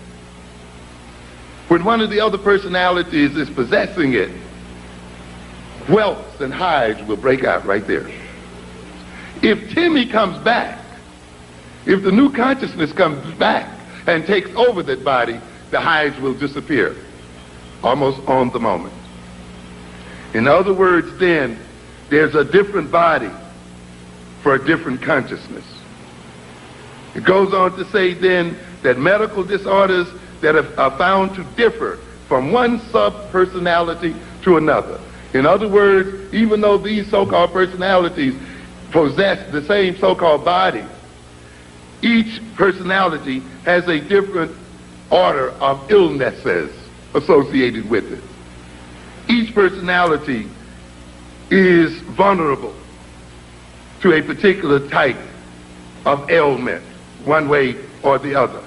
Speaker 1: when one of the other personalities is possessing it, welts and hides will break out right there. If Timmy comes back, if the new consciousness comes back and takes over that body, the hides will disappear almost on the moment. In other words, then, there's a different body for a different consciousness. It goes on to say then that medical disorders that are found to differ from one sub-personality to another. In other words, even though these so-called personalities possess the same so-called body, each personality has a different order of illnesses associated with it. Each personality is vulnerable to a particular type of ailment, one way or the other.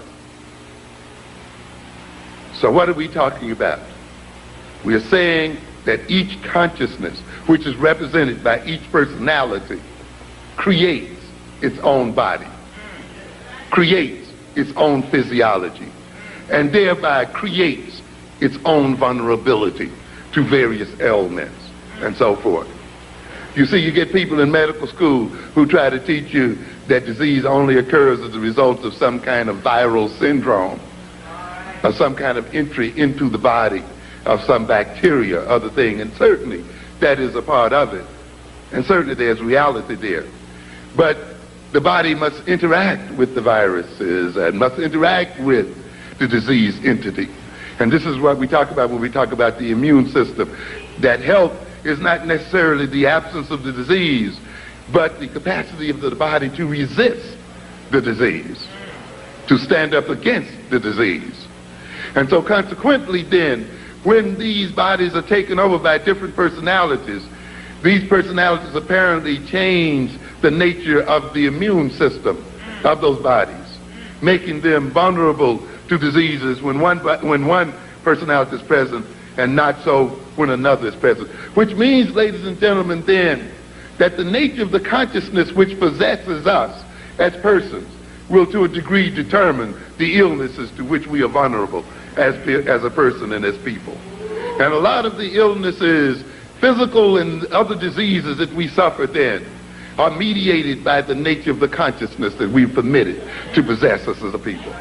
Speaker 1: So what are we talking about? We are saying that each consciousness, which is represented by each personality, creates its own body, creates its own physiology, and thereby creates its own vulnerability to various ailments and so forth. You see, you get people in medical school who try to teach you that disease only occurs as a result of some kind of viral syndrome, or some kind of entry into the body of some bacteria, other thing, and certainly that is a part of it, and certainly there's reality there. But the body must interact with the viruses and must interact with the disease entity. And this is what we talk about when we talk about the immune system, that health is not necessarily the absence of the disease, but the capacity of the body to resist the disease, to stand up against the disease. And so consequently then, when these bodies are taken over by different personalities, these personalities apparently change the nature of the immune system of those bodies, making them vulnerable to diseases when one personality is present and not so when another is present. Which means, ladies and gentlemen, then, that the nature of the consciousness which possesses us as persons will to a degree determine the illnesses to which we are vulnerable as a person and as people. And a lot of the illnesses, physical and other diseases that we suffer then, are mediated by the nature of the consciousness that we've permitted to possess us as a people.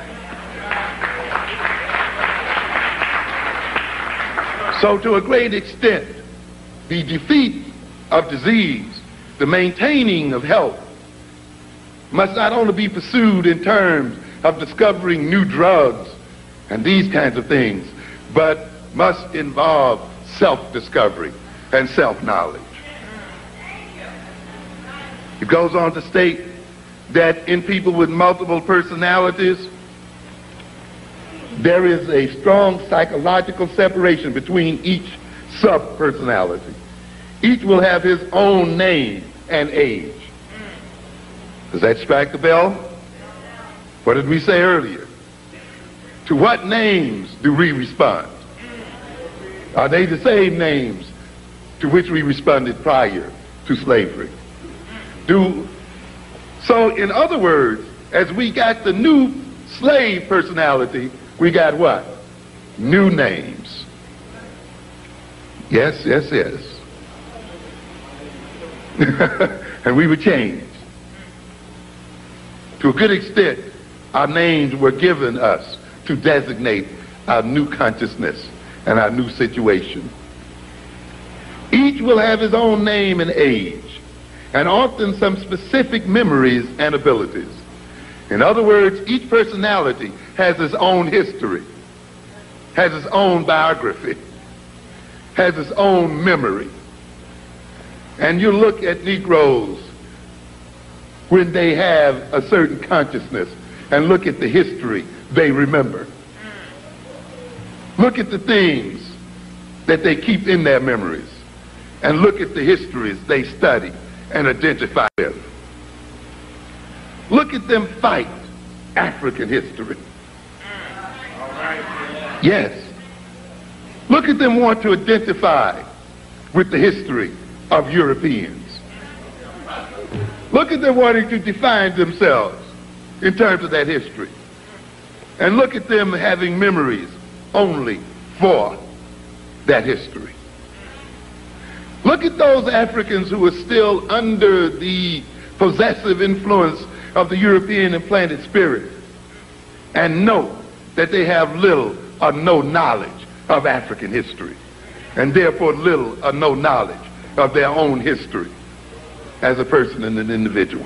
Speaker 1: So to a great extent, the defeat of disease, the maintaining of health, must not only be pursued in terms of discovering new drugs and these kinds of things, but must involve self-discovery and self-knowledge. It goes on to state that in people with multiple personalities, there is a strong psychological separation between each sub-personality. Each will have his own name and age. Does that strike the bell? What did we say earlier? To what names do we respond? Are they the same names to which we responded prior to slavery? So in other words, as we got the new slave personality, we got what? New names. Yes, yes, yes. And we were changed. To a good extent, our names were given us to designate our new consciousness and our new situation. Each will have his own name and age, and often some specific memories and abilities. In other words, each personality has its own history, has its own biography, has its own memory. And you look at Negroes when they have a certain consciousness and look at the history they remember. Look at the things that they keep in their memories and look at the histories they study and identify with. Look at them fight African history. Yes. Look at them want to identify with the history of Europeans. Look at them wanting to define themselves in terms of that history. And look at them having memories only for that history. Look at those Africans who are still under the possessive influence of the European implanted spirit and know that they have little or no knowledge of African history, and therefore little or no knowledge of their own history as a person and an individual.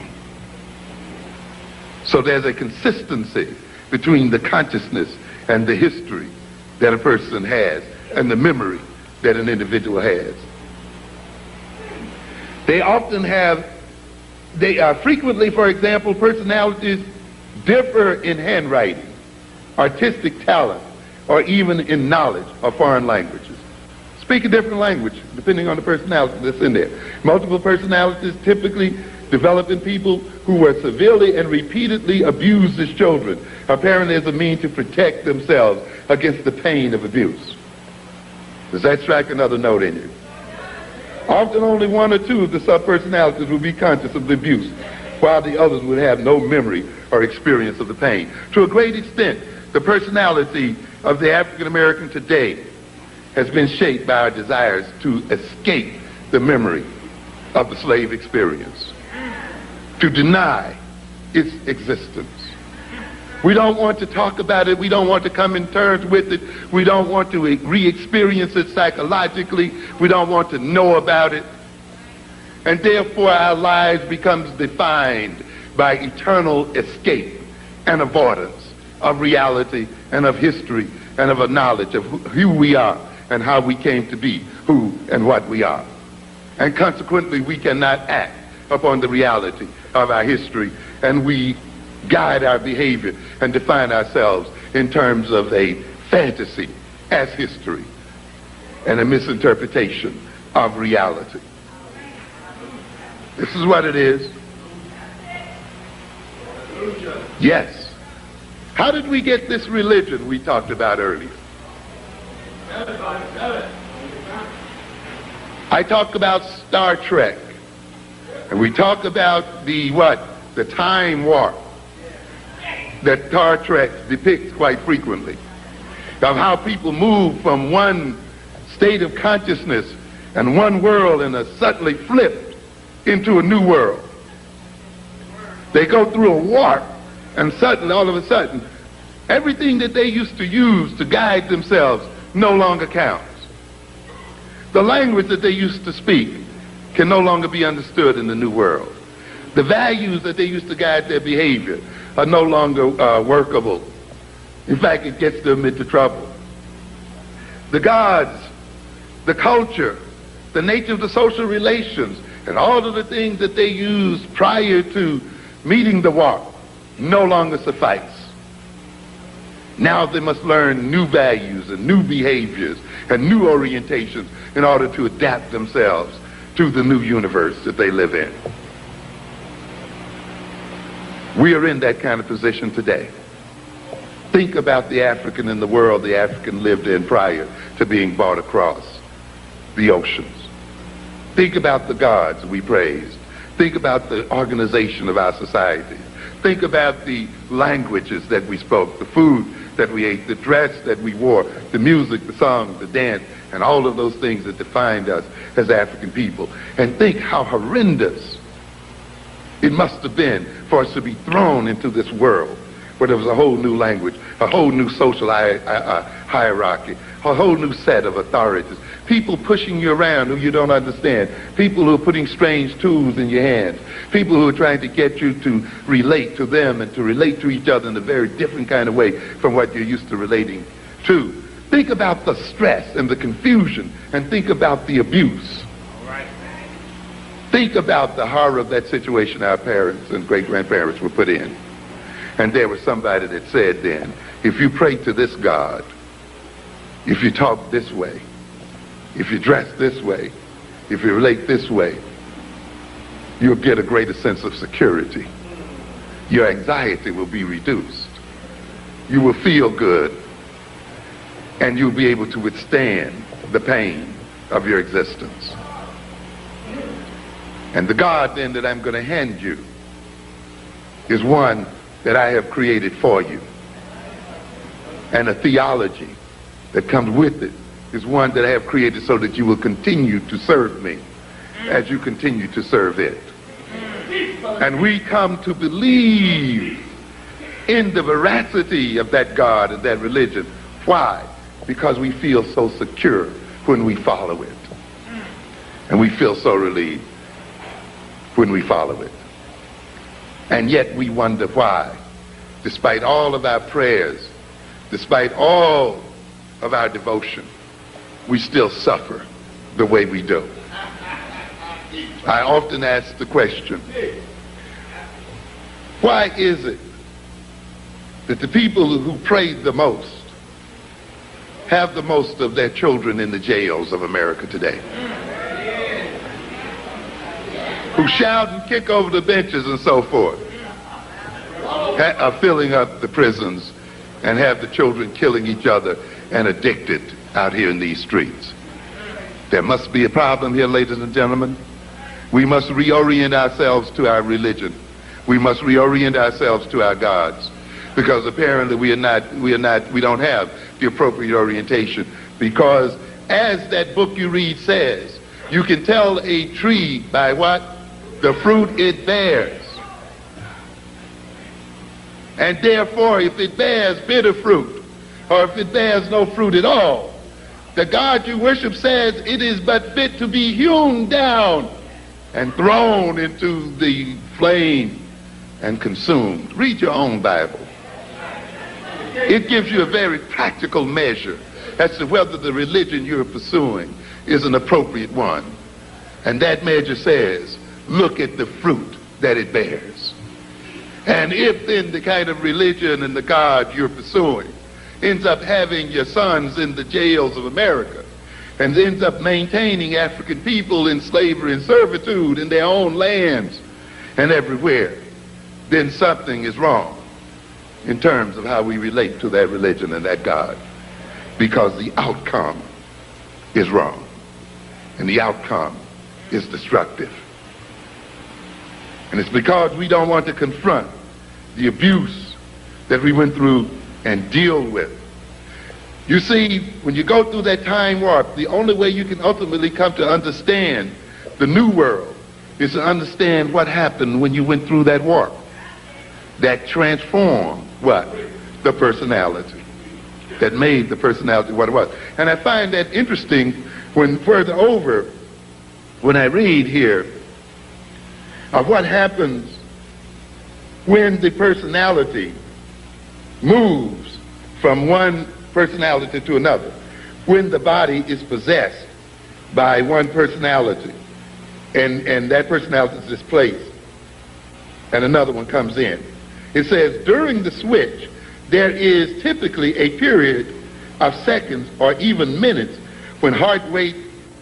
Speaker 1: So there's a consistency between the consciousness and the history that a person has and the memory that an individual has. They frequently, for example, personalities differ in handwriting, artistic talent, or even in knowledge of foreign languages. Speak a different language depending on the personality that's in there. Multiple personalities typically develop in people who were severely and repeatedly abused as children, apparently as a means to protect themselves against the pain of abuse. Does that strike another note in you? Often only one or two of the subpersonalities will be conscious of the abuse, while the others would have no memory or experience of the pain. To a great extent, the personality of the African American today has been shaped by our desires to escape the memory of the slave experience, to deny its existence. We don't want to talk about it. We don't want to come in terms with it. We don't want to re-experience it psychologically. We don't want to know about it. And therefore our lives becomes defined by eternal escape and avoidance of reality and of history and of a knowledge of who we are and how we came to be who and what we are. And consequently, we cannot act upon the reality of our history, and we guide our behavior and define ourselves in terms of a fantasy as history and a misinterpretation of reality. This is what it is. Yes. How did we get this religion we talked about earlier? I talked about Star Trek, and we talked about the time warp that Star Trek depicts quite frequently, of how people move from one state of consciousness and one world and are suddenly flipped into a new world. They go through a warp, and suddenly, all of a sudden, everything that they used to use to guide themselves no longer counts. The language that they used to speak can no longer be understood in the new world. The values that they used to guide their behavior are no longer workable. In fact, it gets them into trouble. The gods, the culture, the nature of the social relations, and all of the things that they used prior to meeting the warp no longer suffice. Now they must learn new values and new behaviors and new orientations in order to adapt themselves to the new universe that they live in. We are in that kind of position today. Think about the African in the world the African lived in prior to being brought across the oceans. Think about the gods we praised. Think about the organization of our society. Think about the languages that we spoke, the food that we ate, the dress that we wore, the music, the song, the dance, and all of those things that defined us as African people. And think how horrendous it must have been for us to be thrown into this world where there was a whole new language, a whole new social hierarchy, a whole new set of authorities, people pushing you around who you don't understand, people who are putting strange tools in your hands, people who are trying to get you to relate to them and to relate to each other in a very different kind of way from what you're used to relating to. Think about the stress and the confusion, and think about the abuse. Think about the horror of that situation our parents and great-grandparents were put in. And there was somebody that said then, if you pray to this God, if you talk this way, if you dress this way, if you relate this way, you'll get a greater sense of security. Your anxiety will be reduced. You will feel good, and you'll be able to withstand the pain of your existence. And the God then that I'm going to hand you is one that I have created for you. And a theology that comes with it is one that I have created so that you will continue to serve me as you continue to serve it. And we come to believe in the veracity of that God and that religion. Why? Because we feel so secure when we follow it. And we feel so relieved when we follow it. And yet we wonder why, despite all of our prayers, despite all of our devotion, we still suffer the way we do. I often ask the question, why is it that the people who pray the most have the most of their children in the jails of America today? Who shout and kick over the benches and so forth, are filling up the prisons and have the children killing each other and addicted out here in these streets. There must be a problem here, ladies and gentlemen. We must reorient ourselves to our religion. We must reorient ourselves to our gods, because apparently we don't have the appropriate orientation. Because as that book you read says, you can tell a tree by what? The fruit it bears. And therefore, if it bears bitter fruit, or if it bears no fruit at all, the God you worship says it is but fit to be hewn down and thrown into the flame and consumed. Read your own Bible. It gives you a very practical measure as to whether the religion you're pursuing is an appropriate one. And that measure says, look at the fruit that it bears. And if then the kind of religion and the God you're pursuing ends up having your sons in the jails of America, and ends up maintaining African people in slavery and servitude in their own lands and everywhere, then something is wrong in terms of how we relate to that religion and that God, because the outcome is wrong, and the outcome is destructive. And it's because we don't want to confront the abuse that we went through and deal with. You see, when you go through that time warp, the only way you can ultimately come to understand the new world is to understand what happened when you went through that warp that transformed what? The personality. That made the personality what it was. And I find that interesting when further over, when I read here of what happens when the personality moves from one personality to another, when the body is possessed by one personality and that personality is displaced and another one comes in. It says during the switch there is typically a period of seconds or even minutes when heart rate,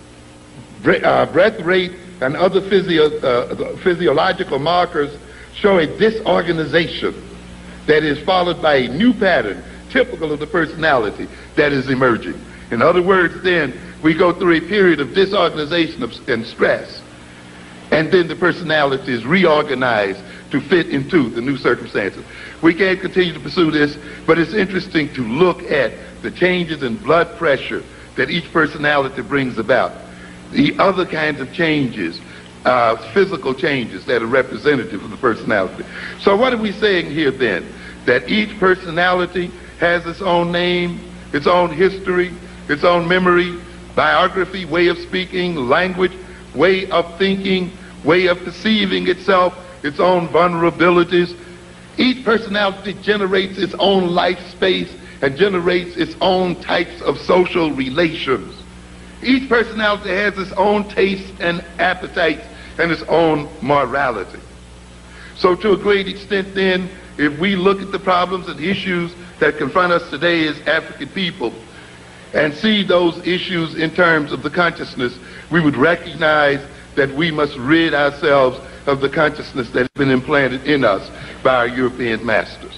Speaker 1: breath rate, and other physiological markers show a disorganization that is followed by a new pattern typical of the personality that is emerging. In other words, then, we go through a period of disorganization and stress, and then the personality is reorganized to fit into the new circumstances. We can't continue to pursue this, but it's interesting to look at the changes in blood pressure that each personality brings about, the other kinds of changes, physical changes that are representative of the personality. So what are we saying here then? That each personality has its own name, its own history, its own memory, biography, way of speaking, language, way of thinking, way of perceiving itself, its own vulnerabilities. Each personality generates its own life space and generates its own types of social relations. Each personality has its own tastes and appetites and its own morality. So to a great extent then, if we look at the problems and issues that confront us today as African people and see those issues in terms of the consciousness, we would recognize that we must rid ourselves of the consciousness that has been implanted in us by our European masters.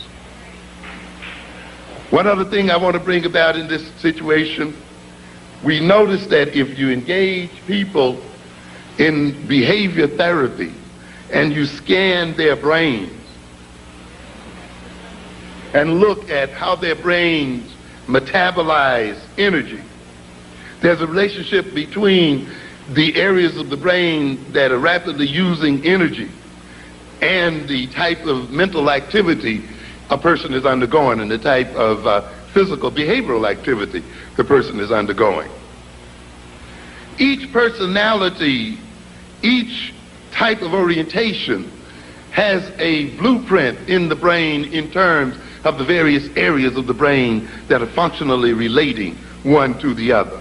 Speaker 1: One other thing I want to bring about in this situation, we notice that if you engage people in behavior therapy and you scan their brains and look at how their brains metabolize energy, there's a relationship between the areas of the brain that are rapidly using energy and the type of mental activity a person is undergoing and the type of physical behavioral activity the person is undergoing. Each personality, each type of orientation has a blueprint in the brain in terms of the various areas of the brain that are functionally relating one to the other.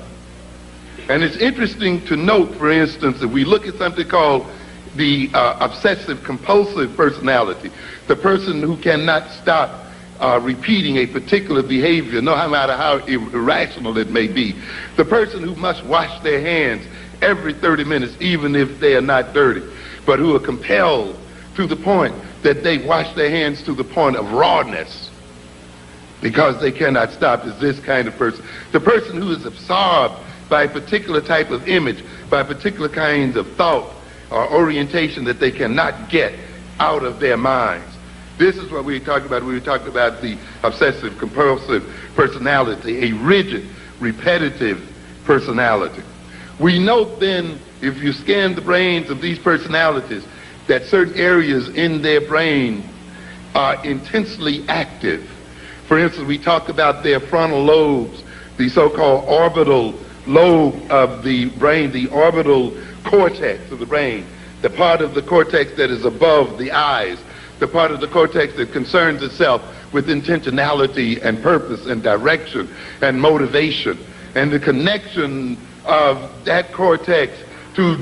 Speaker 1: And it's interesting to note, for instance, that we look at something called the obsessive compulsive personality, the person who cannot stop repeating a particular behavior, no matter how irrational it may be, the person who must wash their hands every 30 minutes, even if they are not dirty, but who are compelled to the point that they wash their hands to the point of rawness because they cannot stop, is this kind of person. The person who is absorbed by a particular type of image, by particular kinds of thought or orientation that they cannot get out of their minds. This is what we talked about. We were talking about the obsessive compulsive personality, a rigid, repetitive personality. We note then, if you scan the brains of these personalities, that certain areas in their brain are intensely active. For instance, we talked about their frontal lobes, the so-called orbital lobe of the brain, the orbital cortex of the brain, the part of the cortex that is above the eyes, the part of the cortex that concerns itself with intentionality and purpose and direction and motivation, and the connection of that cortex to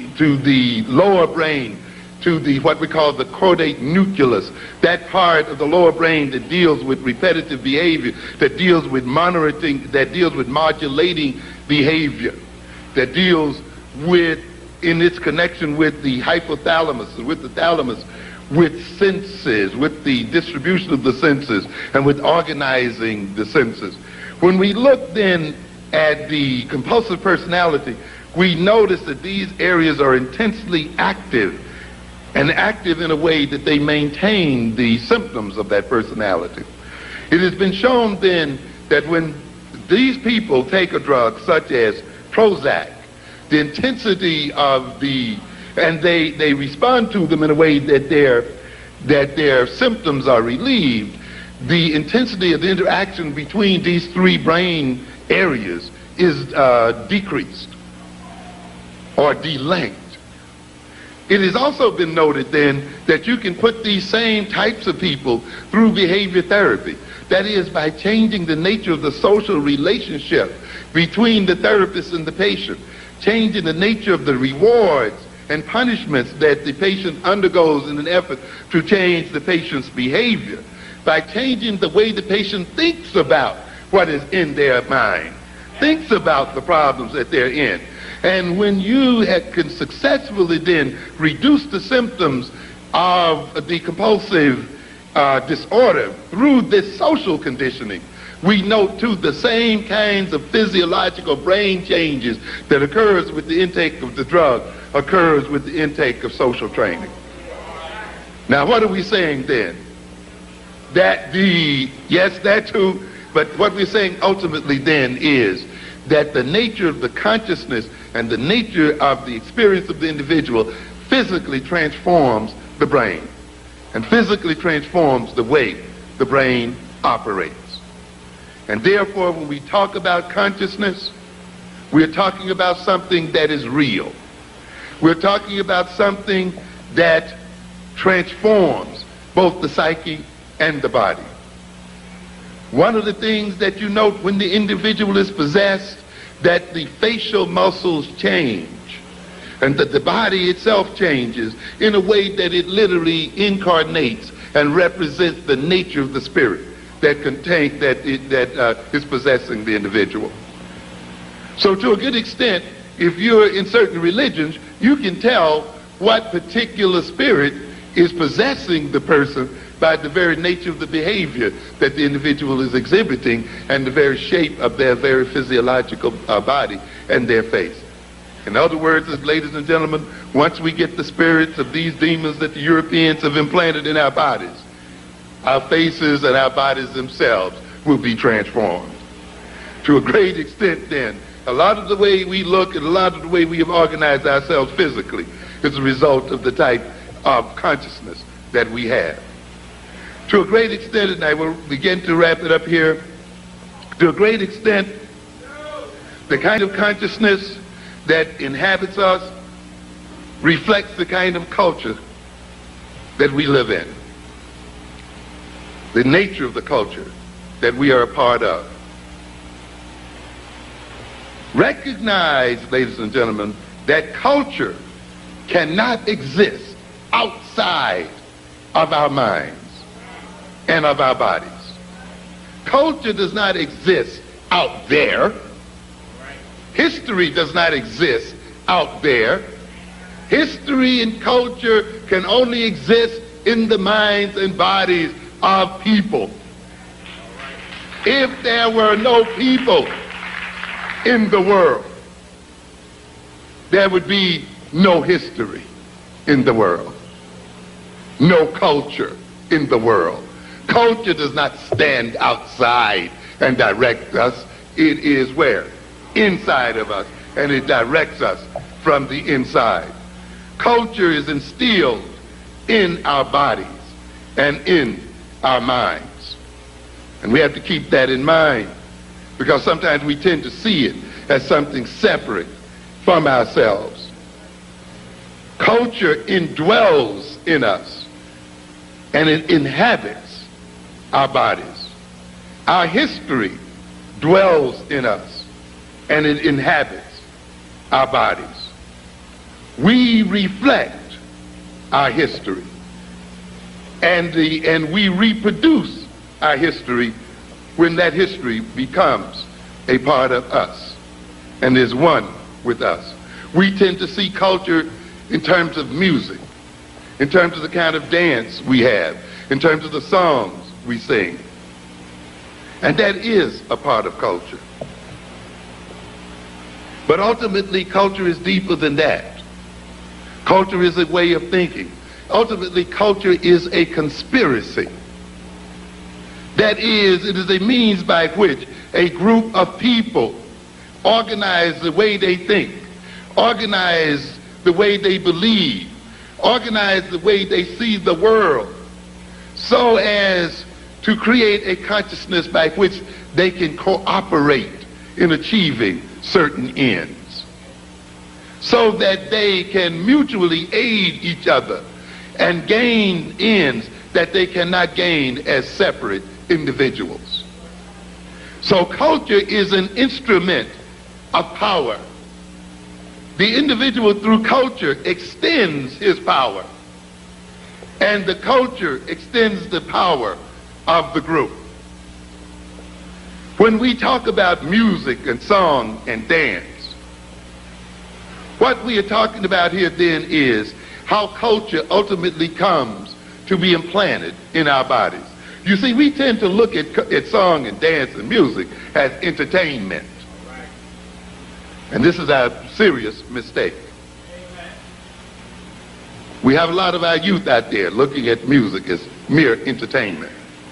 Speaker 1: the lower brain, to the what we call the caudate nucleus, that part of the lower brain that deals with repetitive behavior, that deals with monitoring, that deals with modulating behavior, that deals with, in its connection with the hypothalamus and with the thalamus, with senses, with the distribution of the senses, and with organizing the senses. When we look then at the compulsive personality, we notice that these areas are intensely active, and active in a way that they maintain the symptoms of that personality. It has been shown then that when these people take a drug such as Prozac, the intensity of and they respond to them in a way that their symptoms are relieved, the intensity of the interaction between these three brain areas is decreased or delinked. It has also been noted then that you can put these same types of people through behavior therapy. That is, by changing the nature of the social relationship between the therapist and the patient, changing the nature of the rewards and punishments that the patient undergoes in an effort to change the patient's behavior, by changing the way the patient thinks about what is in their mind, thinks about the problems that they're in. And when you can successfully then reduce the symptoms of the compulsive disorder through this social conditioning, we note too the same kinds of physiological brain changes that occurs with the intake of the drug occurs with the intake of social training. Now, what are we saying then? Yes, that too, but what we're saying ultimately then is that the nature of the consciousness and the nature of the experience of the individual physically transforms the brain and physically transforms the way the brain operates. And therefore, when we talk about consciousness, we're talking about something that is real. We're talking about something that transforms both the psyche and the body. One of the things that you note when the individual is possessed, that the facial muscles change and that the body itself changes in a way that it literally incarnates and represents the nature of the spirit that is possessing the individual. So to a good extent, if you're in certain religions, you can tell what particular spirit is possessing the person by the very nature of the behavior that the individual is exhibiting and the very shape of their very physiological body and their face. In other words, ladies and gentlemen, once we get the spirits of these demons that the Europeans have implanted in our bodies, our faces and our bodies themselves will be transformed. To a great extent then, a lot of the way we look and a lot of the way we have organized ourselves physically is a result of the type of consciousness that we have. To a great extent, and I will begin to wrap it up here, to a great extent, the kind of consciousness that inhabits us reflects the kind of culture that we live in, the nature of the culture that we are a part of. Recognize, ladies and gentlemen, that culture cannot exist outside of our minds and of our bodies. Culture does not exist out there. History does not exist out there. History and culture can only exist in the minds and bodies of people. If there were no people in the world, there would be no history in the world, no culture in the world. Culture does not stand outside and direct us. It is where? Inside of us, and it directs us from the inside. Culture is instilled in our bodies and in our minds. And we have to keep that in mind, because sometimes we tend to see it as something separate from ourselves. Culture indwells in us, and it inhabits our bodies. Our history dwells in us, and it inhabits our bodies. We reflect our history, and we reproduce our history when that history becomes a part of us and is one with us. We tend to see culture in terms of music, in terms of the kind of dance we have, in terms of the songs we sing. And that is a part of culture. But ultimately, culture is deeper than that. Culture is a way of thinking. Ultimately, culture is a conspiracy. That is, it is a means by which a group of people organize the way they think, organize the way they believe, organize the way they see the world, so as to create a consciousness by which they can cooperate in achieving certain ends, so that they can mutually aid each other and gain ends that they cannot gain as separate individuals. So culture is an instrument of power. The individual through culture extends his power, and the culture extends the power of the group. When we talk about music and song and dance, what we are talking about here then is how culture ultimately comes to be implanted in our bodies. You see, we tend to look at song and dance and music as entertainment. And this is our serious mistake. We have a lot of our youth out there looking at music as mere entertainment.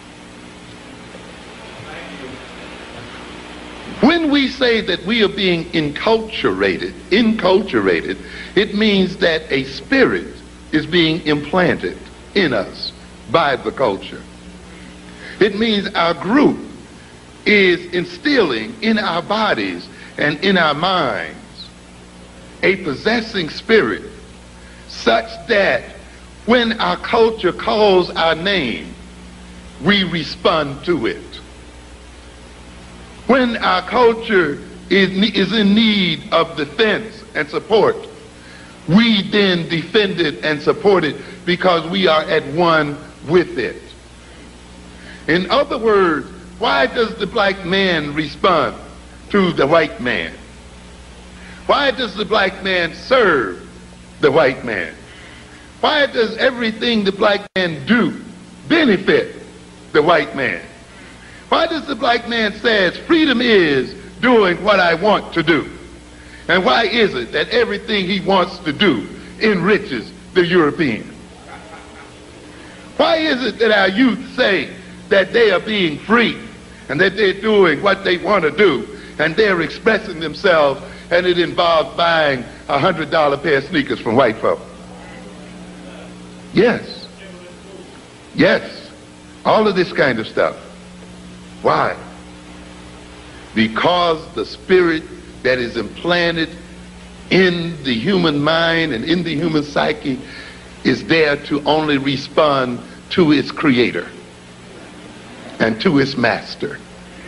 Speaker 1: When we say that we are being enculturated, it means that a spirit is being implanted in us by the culture. It means our group is instilling in our bodies and in our minds a possessing spirit, such that when our culture calls our name, we respond to it. When our culture is in need of defense and support, we then defend it and support it because we are at one with it. In other words, why does the black man respond to the white man? Why does the black man serve the white man? Why does everything the black man do benefit the white man? Why does the black man say freedom is doing what I want to do? And why is it that everything he wants to do enriches the European? Why is it that our youth say that they are being free and that they're doing what they want to do and they're expressing themselves, and it involves buying a $100 pair of sneakers from white folk? Yes. Yes. All of this kind of stuff. Why? Because the spirit that is implanted in the human mind and in the human psyche is there to only respond to its creator and to its master.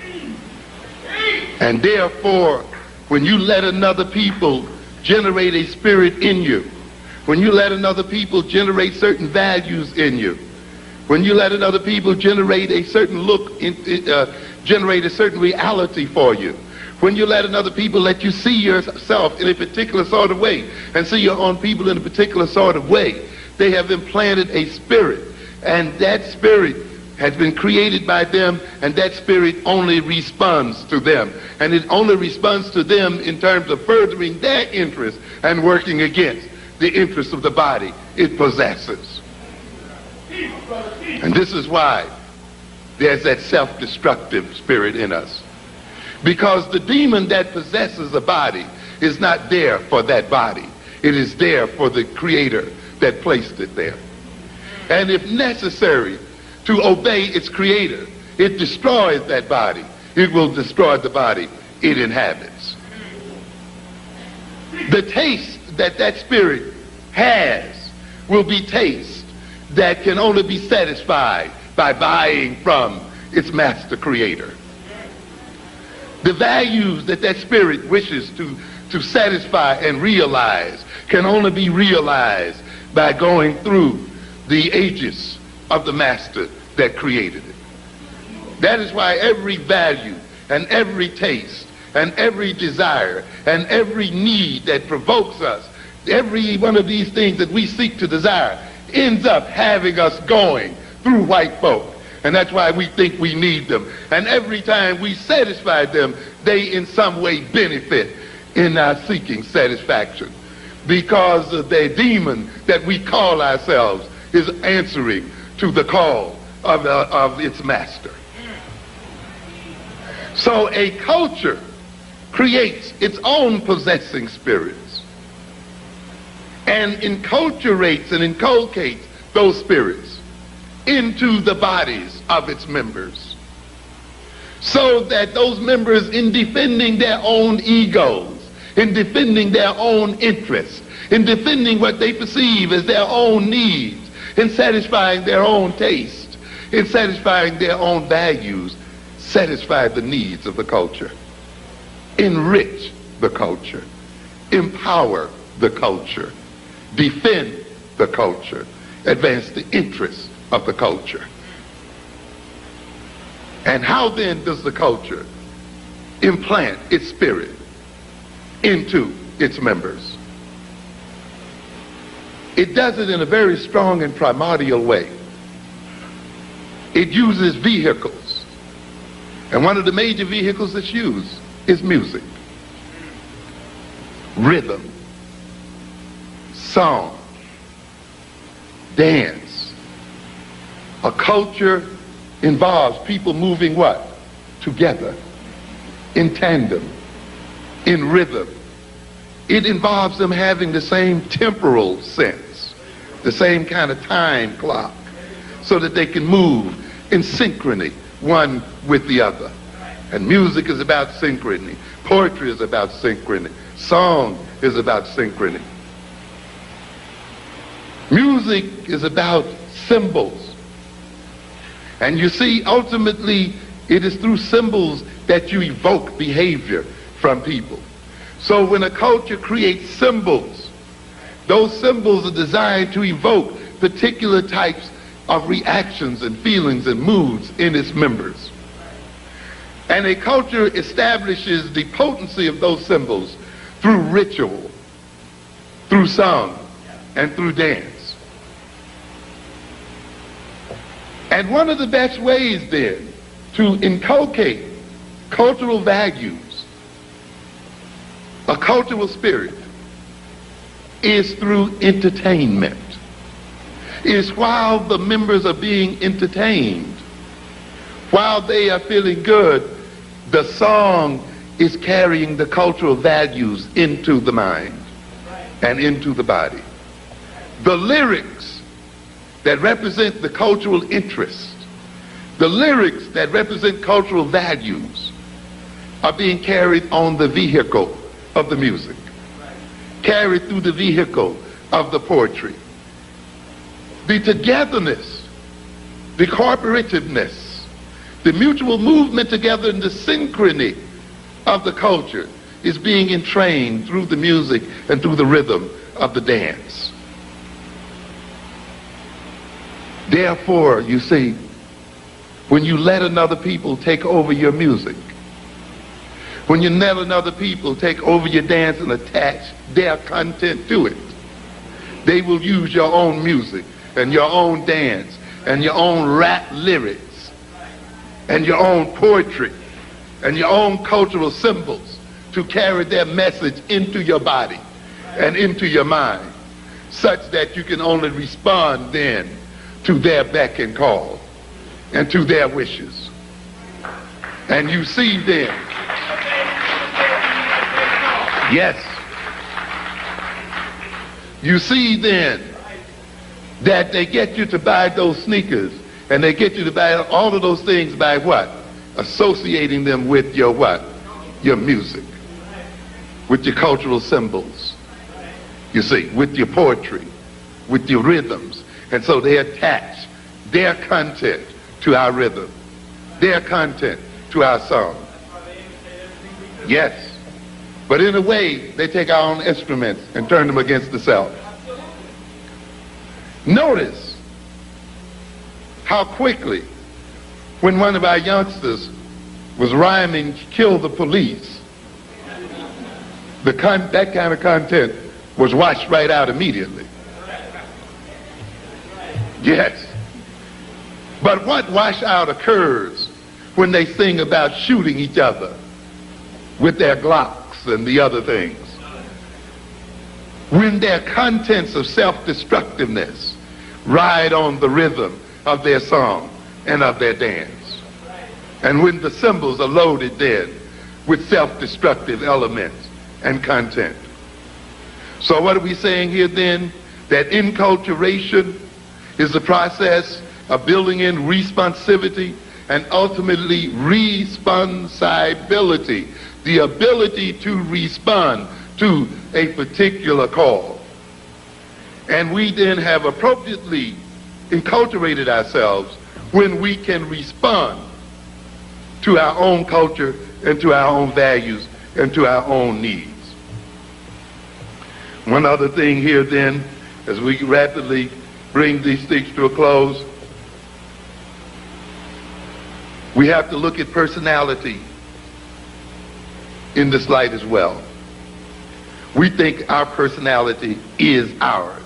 Speaker 1: And therefore, when you let another people generate a spirit in you, when you let another people generate certain values in you, when you let another people generate a certain look, generate a certain reality for you, when you let another people let you see yourself in a particular sort of way and see your own people in a particular sort of way, they have implanted a spirit, and that spirit has been created by them, and that spirit only responds to them. And it only responds to them in terms of furthering their interests and working against the interests of the body it possesses. And this is why there's that self-destructive spirit in us. Because the demon that possesses a body is not there for that body. It is there for the creator that placed it there. And if necessary to obey its creator, it destroys that body. It will destroy the body it inhabits. The taste that that spirit has will be taste that can only be satisfied by buying from its master creator. The values that that spirit wishes to satisfy and realize can only be realized by going through the aegis of the master that created it. That is why every value and every taste and every desire and every need that provokes us, every one of these things that we seek to desire, ends up having us going through white folk. And that's why we think we need them. And every time we satisfy them, they in some way benefit in our seeking satisfaction. Because the demon that we call ourselves is answering to the call of its master. So a culture creates its own possessing spirits and enculturates and inculcates those spirits into the bodies of its members, so that those members, in defending their own egos, in defending their own interests, in defending what they perceive as their own needs, in satisfying their own taste, in satisfying their own values, satisfy the needs of the culture, enrich the culture, empower the culture, defend the culture, advance the interests of the culture. And how then does the culture implant its spirit into its members? It does it in a very strong and primordial way. It uses vehicles. And one of the major vehicles that's used is music, rhythm, song, dance. A culture involves people moving what? Together, in tandem, in rhythm. It involves them having the same temporal sense, the same kind of time clock, so that they can move in synchrony, one with the other. And music is about synchrony. Poetry is about synchrony. Song is about synchrony. Music is about symbols. And you see, ultimately, it is through symbols that you evoke behavior from people. So when a culture creates symbols, those symbols are designed to evoke particular types of reactions and feelings and moods in its members. And a culture establishes the potency of those symbols through ritual, through song, and through dance. And one of the best ways then to inculcate cultural values A cultural spirit is through entertainment. Is while the members are being entertained, while they are feeling good, the song is carrying the cultural values into the mind and into the body. The lyrics that represent the cultural interest, the lyrics that represent cultural values, are being carried on the vehicle of the music, carried through the vehicle of the poetry. The togetherness, the cooperativeness, the mutual movement together and the synchrony of the culture is being entrained through the music and through the rhythm of the dance. Therefore, you see, when you let another people take over your music, when you let another people take over your dance and attach their content to it, they will use your own music and your own dance and your own rap lyrics and your own poetry and your own cultural symbols to carry their message into your body and into your mind, such that you can only respond then to their beck and call and to their wishes. And you see then, yes, you see then that they get you to buy those sneakers, and they get you to buy all of those things by what? Associating them with your what? Your music, with your cultural symbols, you see, with your poetry, with your rhythms. And so they attach their content to our rhythm, their content to our song. Yes, but in a way, they take our own instruments and turn them against the self. Notice how quickly, when one of our youngsters was rhyming "kill the police," that kind of content was washed right out immediately. Yes. But what washout occurs when they sing about shooting each other with their glocks and the other things? When their contents of self-destructiveness ride on the rhythm of their song and of their dance. And when the symbols are loaded then with self-destructive elements and content. So what are we saying here then? That enculturation is the process of building in responsivity and ultimately responsibility, the ability to respond to a particular call. And we then have appropriately enculturated ourselves when we can respond to our own culture and to our own values and to our own needs. One other thing here then, as we rapidly bring these things to a close, we have to look at personality in this light as well. We think our personality is ours.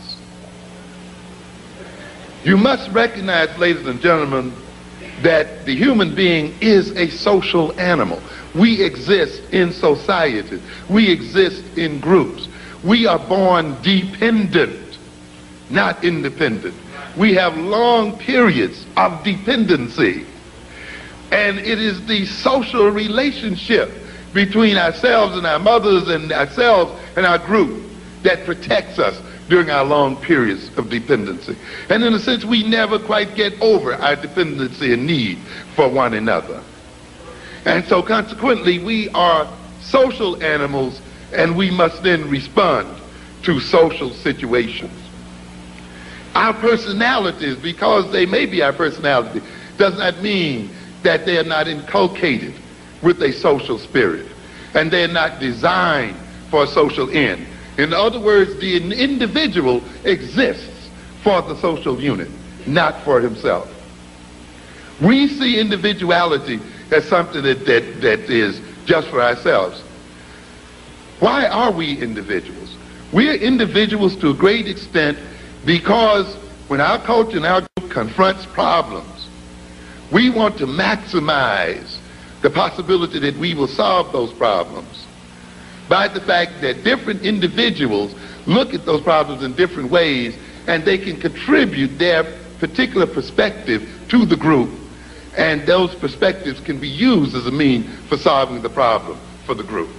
Speaker 1: You must recognize, ladies and gentlemen, that the human being is a social animal. We exist in society. We exist in groups. We are born dependent, not independent. We have long periods of dependency. And it is the social relationship between ourselves and our mothers and ourselves and our group that protects us during our long periods of dependency. And in a sense, we never quite get over our dependency and need for one another. And so consequently, we are social animals, and we must then respond to social situations. Our personalities, because they may be our personality, does not mean that they are not inculcated with a social spirit, and they're not designed for a social end. In other words, the individual exists for the social unit, not for himself. We see individuality as something that is just for ourselves. Why are we individuals? We are individuals to a great extent because when our culture and our group confronts problems, we want to maximize the possibility that we will solve those problems by the fact that different individuals look at those problems in different ways, and they can contribute their particular perspective to the group, and those perspectives can be used as a means for solving the problem for the group.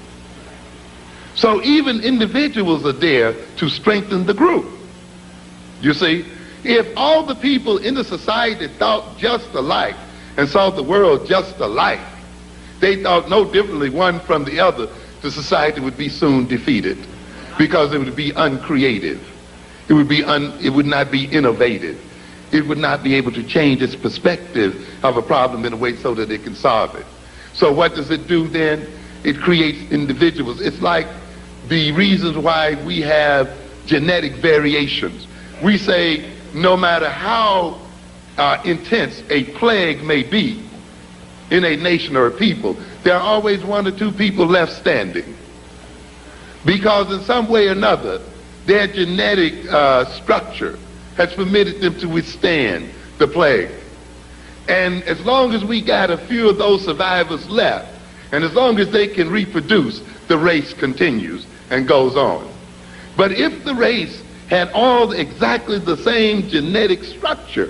Speaker 1: So even individuals are there to strengthen the group. You see, if all the people in the society thought just alike and saw the world just alike, they thought no differently one from the other, the society would be soon defeated, because it would be uncreative. It would not be innovative. It would not be able to change its perspective of a problem in a way so that it can solve it. So what does it do then? It creates individuals. It's like the reasons why we have genetic variations. We say no matter how intense a plague may be in a nation or a people, there are always one or two people left standing, because in some way or another their genetic structure has permitted them to withstand the plague. And as long as we got a few of those survivors left, and as long as they can reproduce, the race continues and goes on. But if the race had all exactly the same genetic structure,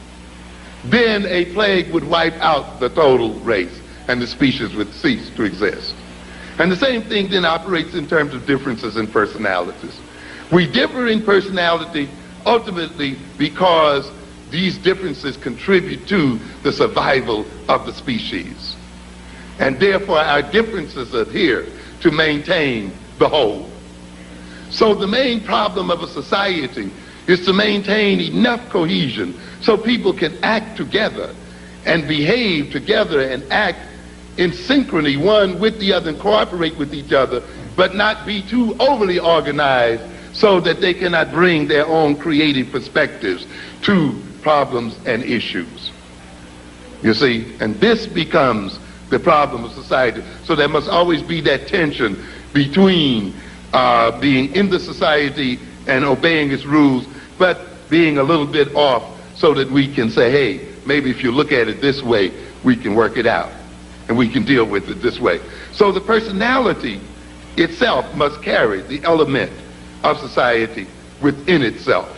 Speaker 1: then a plague would wipe out the total race and the species would cease to exist. And the same thing then operates in terms of differences in personalities. We differ in personality ultimately because these differences contribute to the survival of the species. And therefore our differences are here to maintain the whole. So the main problem of a society is to maintain enough cohesion so people can act together and behave together and act in synchrony one with the other and cooperate with each other, but not be too overly organized so that they cannot bring their own creative perspectives to problems and issues. You see, and this becomes the problem of society. So there must always be that tension between being in the society and obeying its rules, but being a little bit off so that we can say, hey, maybe if you look at it this way, we can work it out and we can deal with it this way. So the personality itself must carry the element of society within itself.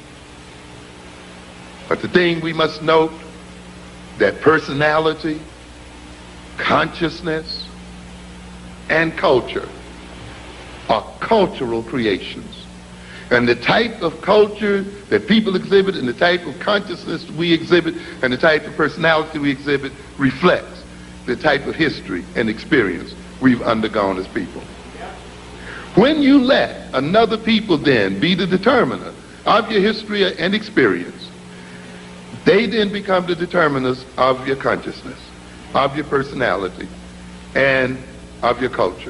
Speaker 1: But the thing we must note, that personality, consciousness, and culture are cultural creations. And the type of culture that people exhibit and the type of consciousness we exhibit and the type of personality we exhibit reflects the type of history and experience we've undergone as people. When you let another people then be the determiner of your history and experience, they then become the determiners of your consciousness, of your personality, and of your culture.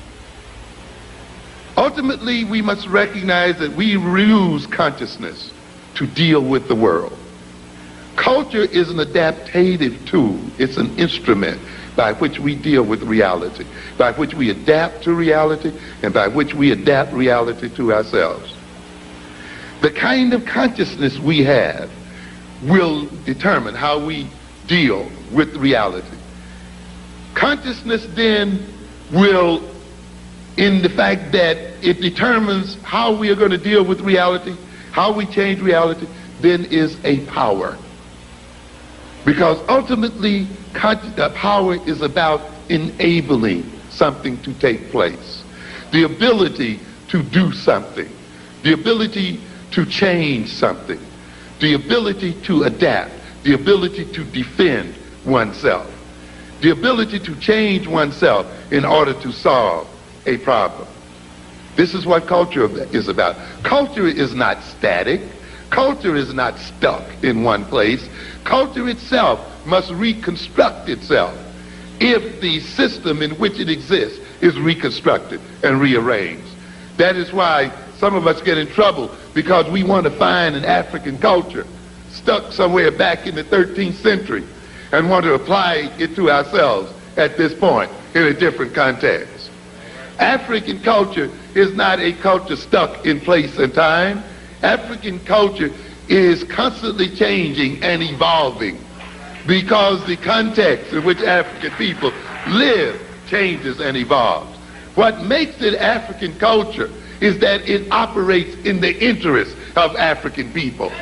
Speaker 1: Ultimately, we must recognize that we use consciousness to deal with the world. Culture is an adaptative tool. It's an instrument by which we deal with reality, by which we adapt to reality, and by which we adapt reality to ourselves. The kind of consciousness we have will determine how we deal with reality. Consciousness then will, in the fact that it determines how we are going to deal with reality, how we change reality, then is a power. Because ultimately, power is about enabling something to take place. The ability to do something. The ability to change something. The ability to adapt. The ability to defend oneself. The ability to change oneself in order to solve a problem. This is what culture is about. Culture is not static. Culture is not stuck in one place. Culture itself must reconstruct itself if the system in which it exists is reconstructed and rearranged. That is why some of us get in trouble, because we want to find an African culture stuck somewhere back in the 13th century and want to apply it to ourselves at this point in a different context. African culture is not a culture stuck in place and time. African culture is constantly changing and evolving because the context in which African people live changes and evolves. What makes it African culture is that it operates in the interest of African people.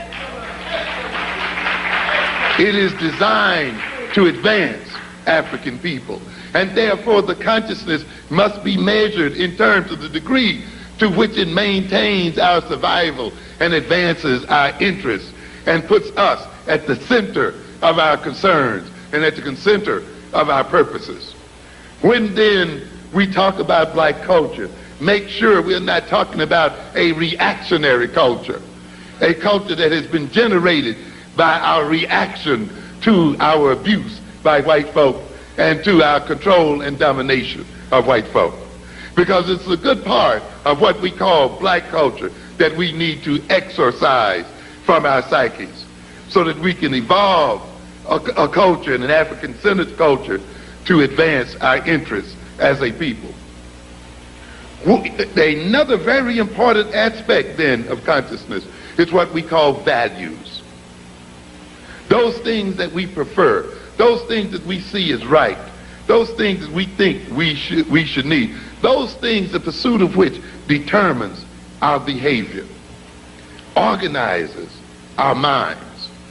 Speaker 1: It is designed to advance African people. And therefore the consciousness must be measured in terms of the degree to which it maintains our survival and advances our interests and puts us at the center of our concerns and at the center of our purposes. When then we talk about black culture, make sure we're not talking about a reactionary culture, a culture that has been generated by our reaction to our abuse by white folk and to our control and domination of white folk. Because it's a good part of what we call black culture that we need to exorcise from our psyches so that we can evolve a culture, and an African-centered culture, to advance our interests as a people. Another very important aspect then of consciousness is what we call values. Those things that we prefer, those things that we see as right, those things that we think we should need, those things, the pursuit of which determines our behavior, organizes our minds.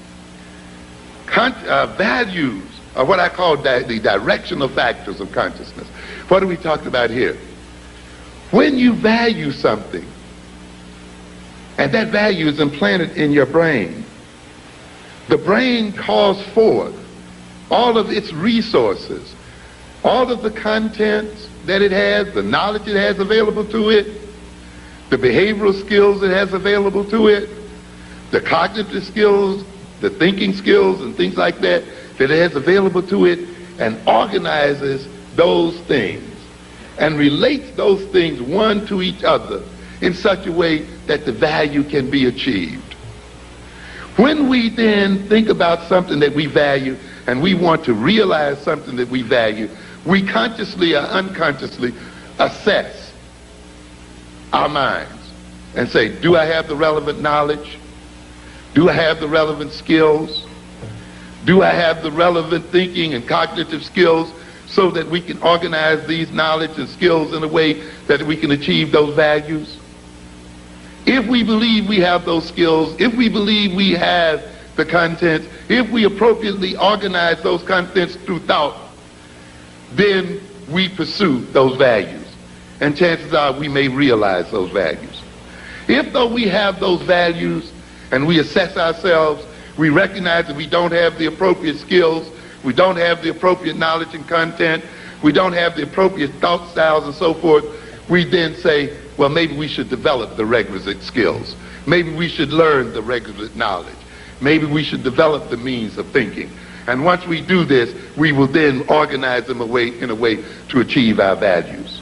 Speaker 1: Values are what I call the directional factors of consciousness. What are we talking about here? When you value something, and that value is implanted in your brain, the brain calls forth all of its resources, all of the contents that it has, the knowledge it has available to it, the behavioral skills it has available to it, the cognitive skills, the thinking skills and things like that it has available to it, and organizes those things and relates those things one to each other in such a way that the value can be achieved. When we then think about something that we value and we want to realize something that we value, we consciously or unconsciously assess our minds and say, do I have the relevant knowledge? Do I have the relevant skills? Do I have the relevant thinking and cognitive skills so that we can organize these knowledge and skills in a way that we can achieve those values? If we believe we have those skills, if we believe we have the contents, if we appropriately organize those contents through thought, then we pursue those values. And chances are we may realize those values. If though we have those values and we assess ourselves, we recognize that we don't have the appropriate skills, we don't have the appropriate knowledge and content, we don't have the appropriate thought styles and so forth, we then say, well, maybe we should develop the requisite skills. Maybe we should learn the requisite knowledge. Maybe we should develop the means of thinking. And once we do this, we will then organize them in a way to achieve our values.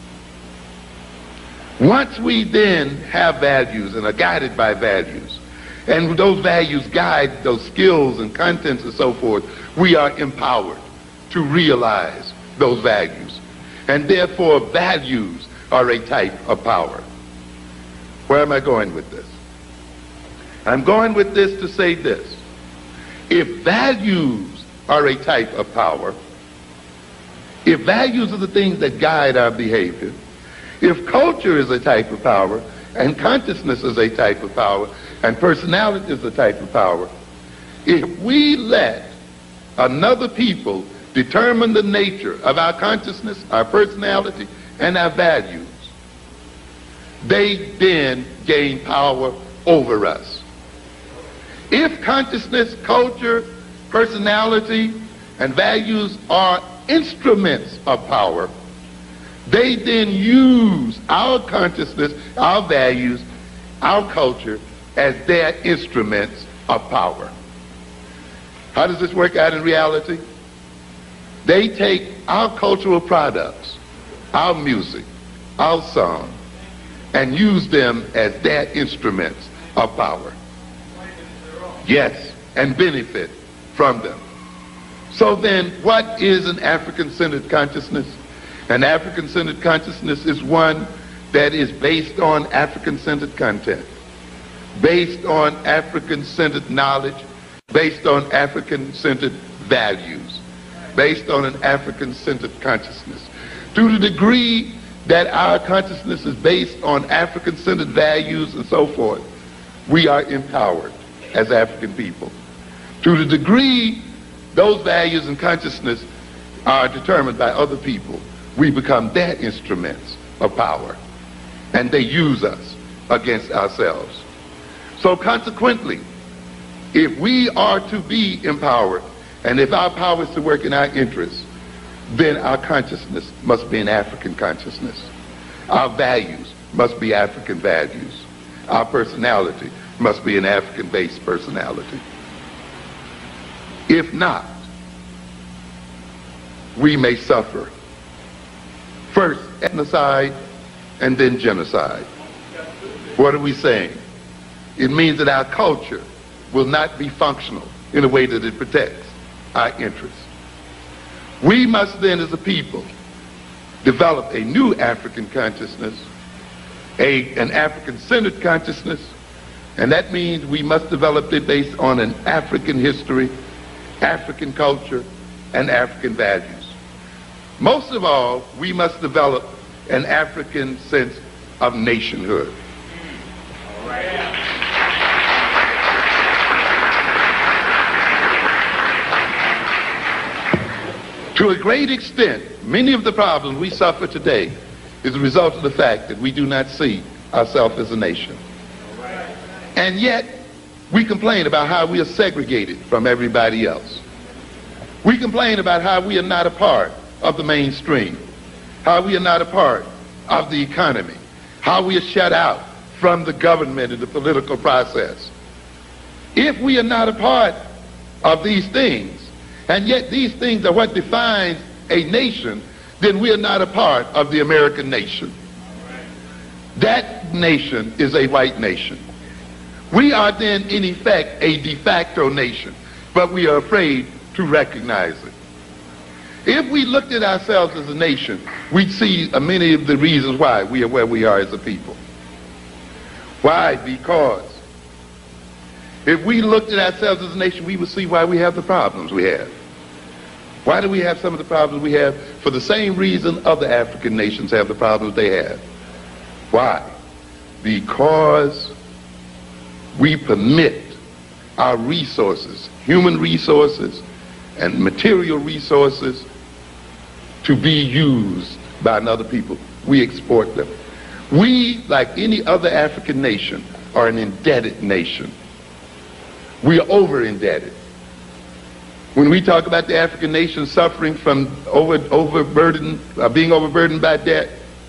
Speaker 1: Once we then have values and are guided by values, and those values guide those skills and contents and so forth, we are empowered to realize those values. And therefore, values are a type of power. Where am I going with this? I'm going with this to say this. If values are a type of power, if values are the things that guide our behavior, if culture is a type of power, and consciousness is a type of power, and personality is a type of power, if we let another people determine the nature of our consciousness, our personality, and our values, they then gain power over us. If consciousness, culture, personality, and values are instruments of power, they then use our consciousness, our values, our culture as their instruments of power. How does this work out in reality? They take our cultural products, our music, our song, and use them as their instruments of power. Yes, and benefit from them. So then, what is an African-centered consciousness? An African-centered consciousness is one that is based on African-centered content, based on African-centered knowledge, based on African-centered values, based on an African-centered consciousness. To the degree that our consciousness is based on African-centered values and so forth, we are empowered as African people. To the degree those values and consciousness are determined by other people, we become their instruments of power, and they use us against ourselves. So consequently, if we are to be empowered, and if our power is to work in our interests, then our consciousness must be an African consciousness. Our values must be African values. Our personality must be an African-based personality. If not, we may suffer first ethnocide and then genocide. What are we saying? It means that our culture will not be functional in a way that it protects our interests. We must then, as a people, develop a new African consciousness, an African-centered consciousness, and that means we must develop it based on an African history, African culture, and African values. Most of all, we must develop an African sense of nationhood.
Speaker 2: All right.
Speaker 1: To a great extent, many of the problems we suffer today is a result of the fact that we do not see ourselves as a nation. And yet, we complain about how we are segregated from everybody else. We complain about how we are not a part of the mainstream, how we are not a part of the economy, how we are shut out from the government and the political process. If we are not a part of these things, and yet these things are what defines a nation, then we are not a part of the American nation. That nation is a white nation. We are then, in effect, a de facto nation, but we are afraid to recognize it. If we looked at ourselves as a nation, we'd see many of the reasons why we are where we are as a people. Why? Because if we looked at ourselves as a nation, we would see why we have the problems we have. Why do we have some of the problems we have? For the same reason other African nations have the problems they have. Why? Because we permit our resources, human resources and material resources, to be used by another people. We export them. We, like any other African nation, are an indebted nation. We are over-indebted. When we talk about the African nation suffering from being overburdened by debt,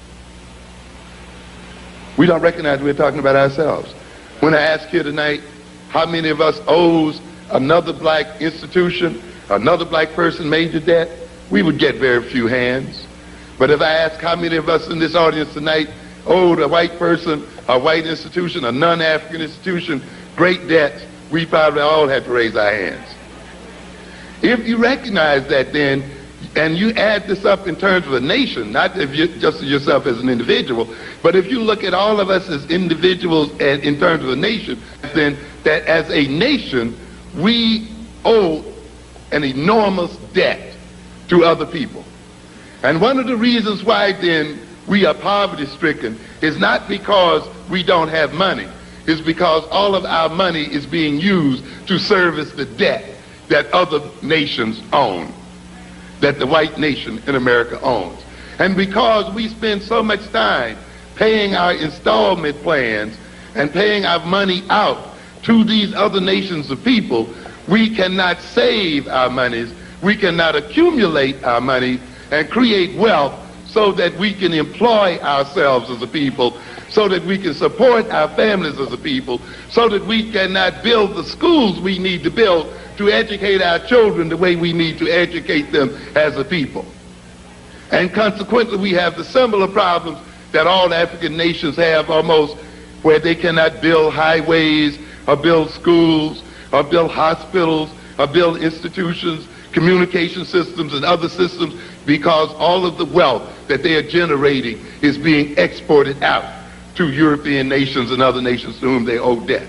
Speaker 1: we don't recognize we're talking about ourselves. When I ask here tonight, how many of us owes another black institution, another black person major debt, we would get very few hands. But if I ask how many of us in this audience tonight owed a white person, a white institution, a non-African institution, great debts, we probably all had to raise our hands. If you recognize that then, and you add this up in terms of a nation, not if you just yourself as an individual, but if you look at all of us as individuals and in terms of a nation, then that as a nation, we owe an enormous debt to other people. And one of the reasons why then we are poverty-stricken is not because we don't have money. It's because all of our money is being used to service the debt that other nations own, that the white nation in America owns. And because we spend so much time paying our installment plans and paying our money out to these other nations of people, we cannot save our monies, we cannot accumulate our money and create wealth so that we can employ ourselves as a people, so that we can support our families as a people, so that we cannot build the schools we need to build to educate our children the way we need to educate them as a people. And consequently, we have the similar problems that all African nations have almost, where they cannot build highways or build schools or build hospitals or build institutions, communication systems and other systems, because all of the wealth that they are generating is being exported out to European nations and other nations to whom they owe debt.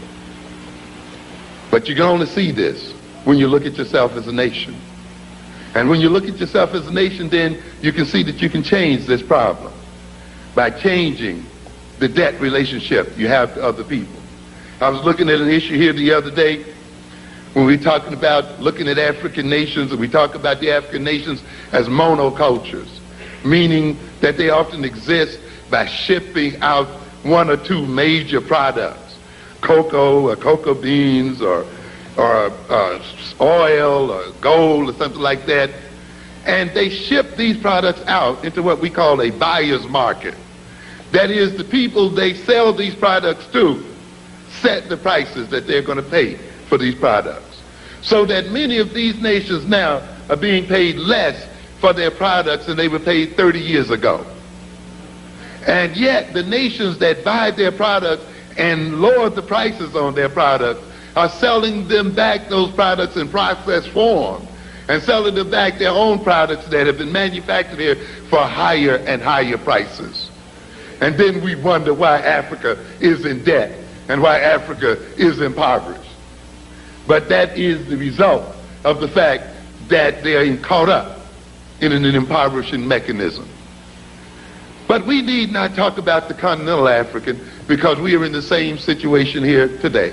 Speaker 1: But you can only see this when you look at yourself as a nation. And when you look at yourself as a nation, then you can see that you can change this problem by changing the debt relationship you have to other people. I was looking at an issue here the other day when we were talking about looking at African nations, and we talk about the African nations as monocultures, meaning that they often exist by shipping out one or two major products, cocoa or cocoa beans or oil or gold or something like that, and they ship these products out into what we call a buyer's market. That is, the people they sell these products to set the prices that they're going to pay for these products. So that many of these nations now are being paid less for their products than they were paid 30 years ago. And yet the nations that buy their products and lower the prices on their products are selling them back those products in processed form and selling them back their own products that have been manufactured here for higher and higher prices. And then we wonder why Africa is in debt and why Africa is impoverished. But that is the result of the fact that they are caught up in an impoverishing mechanism. But we need not talk about the continental African because we are in the same situation here today.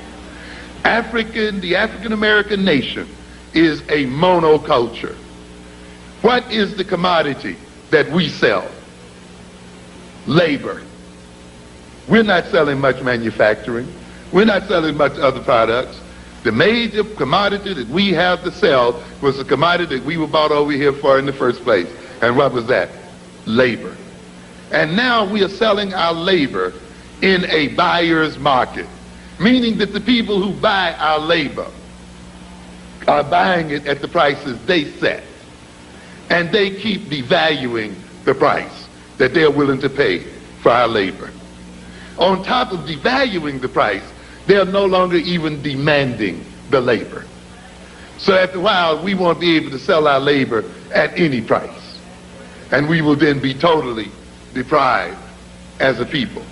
Speaker 1: The African-American nation is a monoculture. What is the commodity that we sell? Labor. We're not selling much manufacturing. We're not selling much other products. The major commodity that we have to sell was the commodity that we were bought over here for in the first place. And what was that? Labor. And now we are selling our labor in a buyer's market, meaning that the people who buy our labor are buying it at the prices they set. And they keep devaluing the price that they're willing to pay for our labor. On top of devaluing the price, they're no longer even demanding the labor. So after a while, we won't be able to sell our labor at any price. And we will then be totally deprived as a people.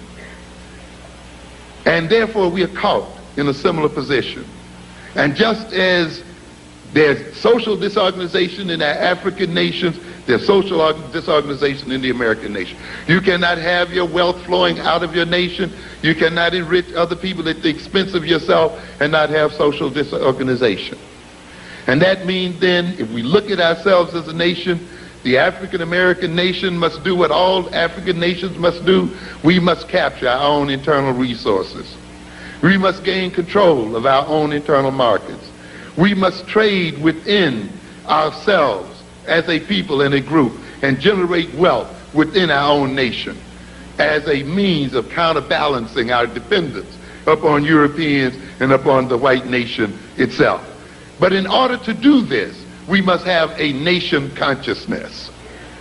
Speaker 1: And therefore, we are caught in a similar position. And just as there's social disorganization in our African nations, there's social disorganization in the American nation. You cannot have your wealth flowing out of your nation. You cannot enrich other people at the expense of yourself and not have social disorganization. And that means then, if we look at ourselves as a nation, the African-American nation must do what all African nations must do. We must capture our own internal resources. We must gain control of our own internal markets. We must trade within ourselves as a people and a group and generate wealth within our own nation as a means of counterbalancing our dependence upon Europeans and upon the white nation itself. But in order to do this, we must have a nation consciousness.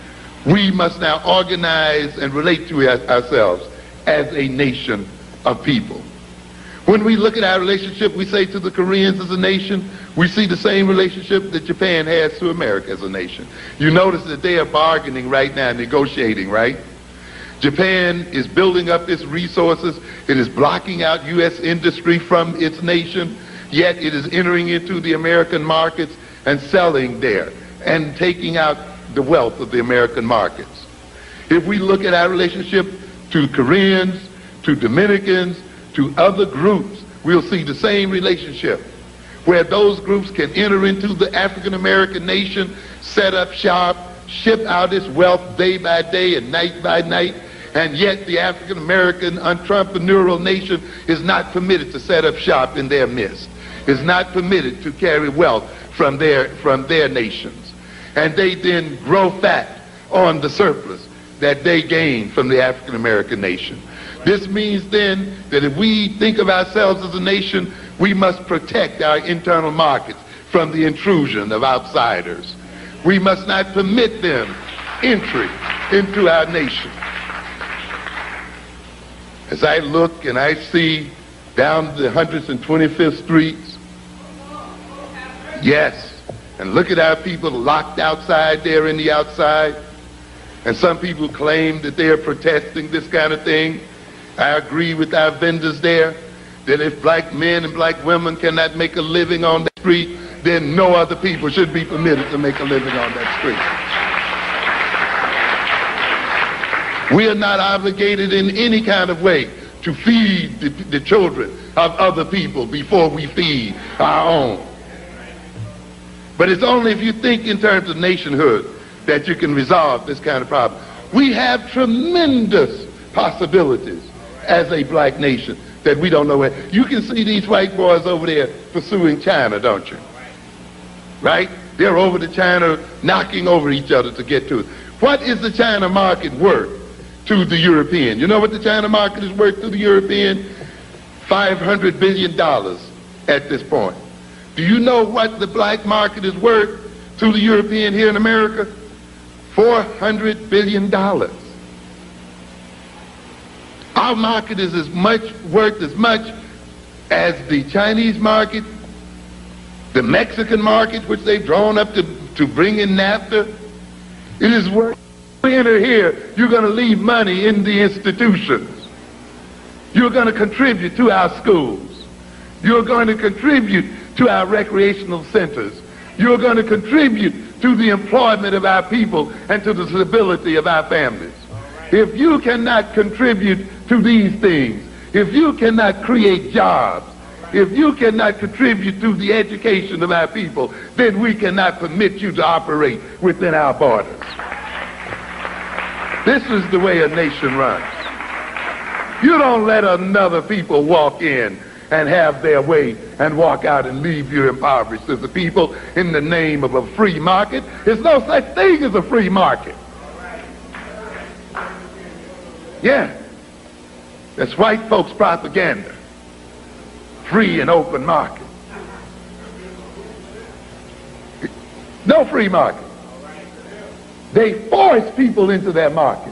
Speaker 1: We must now organize and relate to ourselves as a nation of people. When we look at our relationship, we say to the Koreans as a nation, we see the same relationship that Japan has to America as a nation. You notice that they are bargaining right now, negotiating, right? Japan is building up its resources. It is blocking out U.S. industry from its nation, yet it is entering into the American markets and selling there and taking out the wealth of the American markets. If we look at our relationship to Koreans, to Dominicans, to other groups, we'll see the same relationship, where those groups can enter into the African-American nation, set up shop, ship out its wealth day by day and night by night, and yet the African-American entrepreneurial nation is not permitted to set up shop in their midst, is not permitted to carry wealth from their nations. And they then grow fat on the surplus that they gain from the African-American nation. This means then that if we think of ourselves as a nation, we must protect our internal markets from the intrusion of outsiders. We must not permit them entry into our nation. As I look and I see down the 125th streets, yes, and look at our people locked outside there in the outside, and some people claim that they are protesting this kind of thing. I agree with our vendors there that if black men and black women cannot make a living on the street, then no other people should be permitted to make a living on that street. We are not obligated in any kind of way to feed the children of other people before we feed our own. But it's only if you think in terms of nationhood that you can resolve this kind of problem. We have tremendous possibilities as a black nation that we don't know where. You can see these white boys over there pursuing China, don't you? Right? They're over to China, knocking over each other to get to it. What is the China market worth to the European? You know what the China market is worth to the European? $500 billion at this point. Do you know what the black market is worth to the European here in America? $400 billion. Our market is worth as much as the Chinese market, the Mexican market, which they've drawn up to bring in NAFTA. It is worth. When you enter here, you're going to leave money in the institutions. You're going to contribute to our schools. You're going to contribute to our recreational centers. You're going to contribute to the employment of our people and to the stability of our families. If you cannot contribute to these things, if you cannot create jobs, if you cannot contribute to the education of our people, then we cannot permit you to operate within our borders. This is the way a nation runs. You don't let another people walk in and have their way and walk out and leave you impoverished as a people in the name of a free market. There's no such thing as a free market. Yeah, that's white folks' propaganda. Free and open market. No free market. They force people into their market.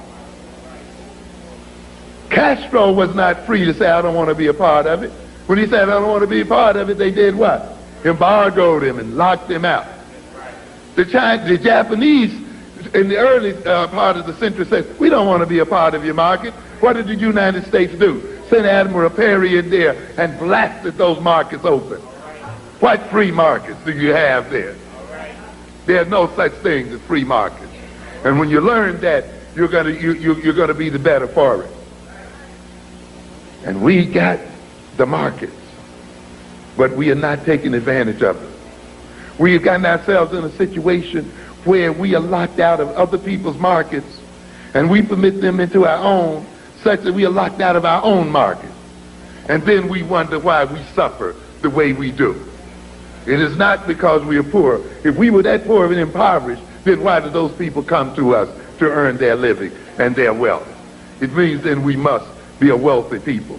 Speaker 1: Castro was not free to say, I don't want to be a part of it. When he said, I don't want to be a part of it, they did what? Embargoed him and locked him out. The Japanese, in the early part of the century, said, we don't want to be a part of your market. What did the United States do? Sent Admiral Perry in there and blasted those markets open. What free markets do you have there? There's no such thing as free markets. And when you learn that, you're gonna be the better for it. And we got the markets, but we are not taking advantage of it. We've gotten ourselves in a situation where we are locked out of other people's markets, and we permit them into our own, such that we are locked out of our own market. And then we wonder why we suffer the way we do. It is not because we are poor. If we were that poor and impoverished, then why do those people come to us to earn their living and their wealth? It means then we must be a wealthy people.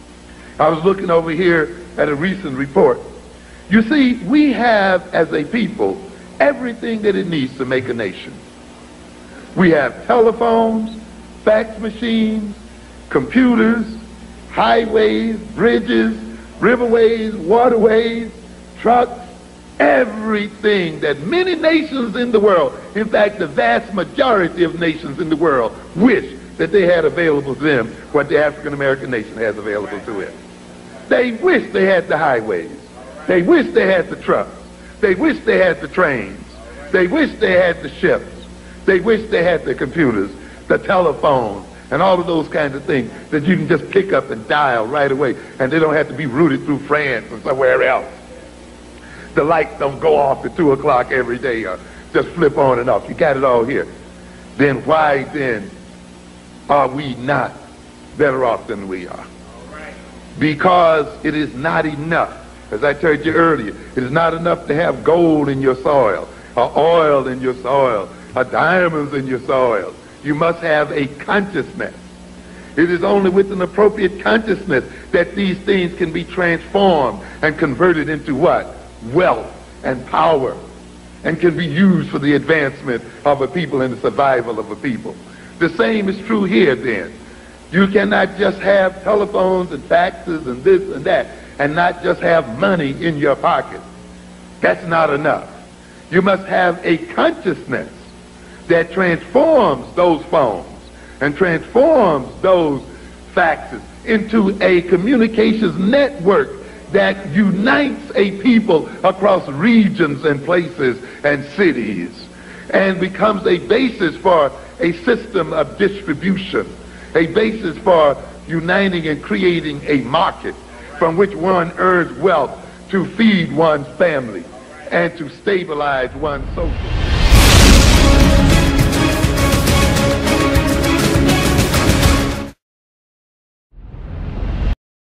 Speaker 1: I was looking over here at a recent report. You see, we have as a people everything that it needs to make a nation. We have telephones, fax machines, computers, highways, bridges, riverways, waterways, trucks, everything that many nations in the world, in fact the vast majority of nations in the world, wish that they had available to them what the African-American nation has available to it. They wish they had the highways. They wish they had the trucks. They wish they had the trains. They wish they had the ships. They wish they had the computers, the telephones, and all of those kinds of things that you can just pick up and dial right away, and they don't have to be routed through France or somewhere else. The lights don't go off at 2 o'clock every day or just flip on and off. You got it all here. Then why then are we not better off than we are? Because it is not enough. As I told you earlier, it is not enough to have gold in your soil, or oil in your soil, or diamonds in your soil. You must have a consciousness. It is only with an appropriate consciousness that these things can be transformed and converted into what? Wealth and power, and can be used for the advancement of a people and the survival of a people. The same is true here then. You cannot just have telephones and faxes and this and that and not just have money in your pocket. That's not enough. You must have a consciousness that transforms those phones and transforms those faxes into a communications network that unites a people across regions and places and cities, and becomes a basis for a system of distribution, a basis for uniting and creating a market from which one earns wealth to feed one's family and to stabilize one's social.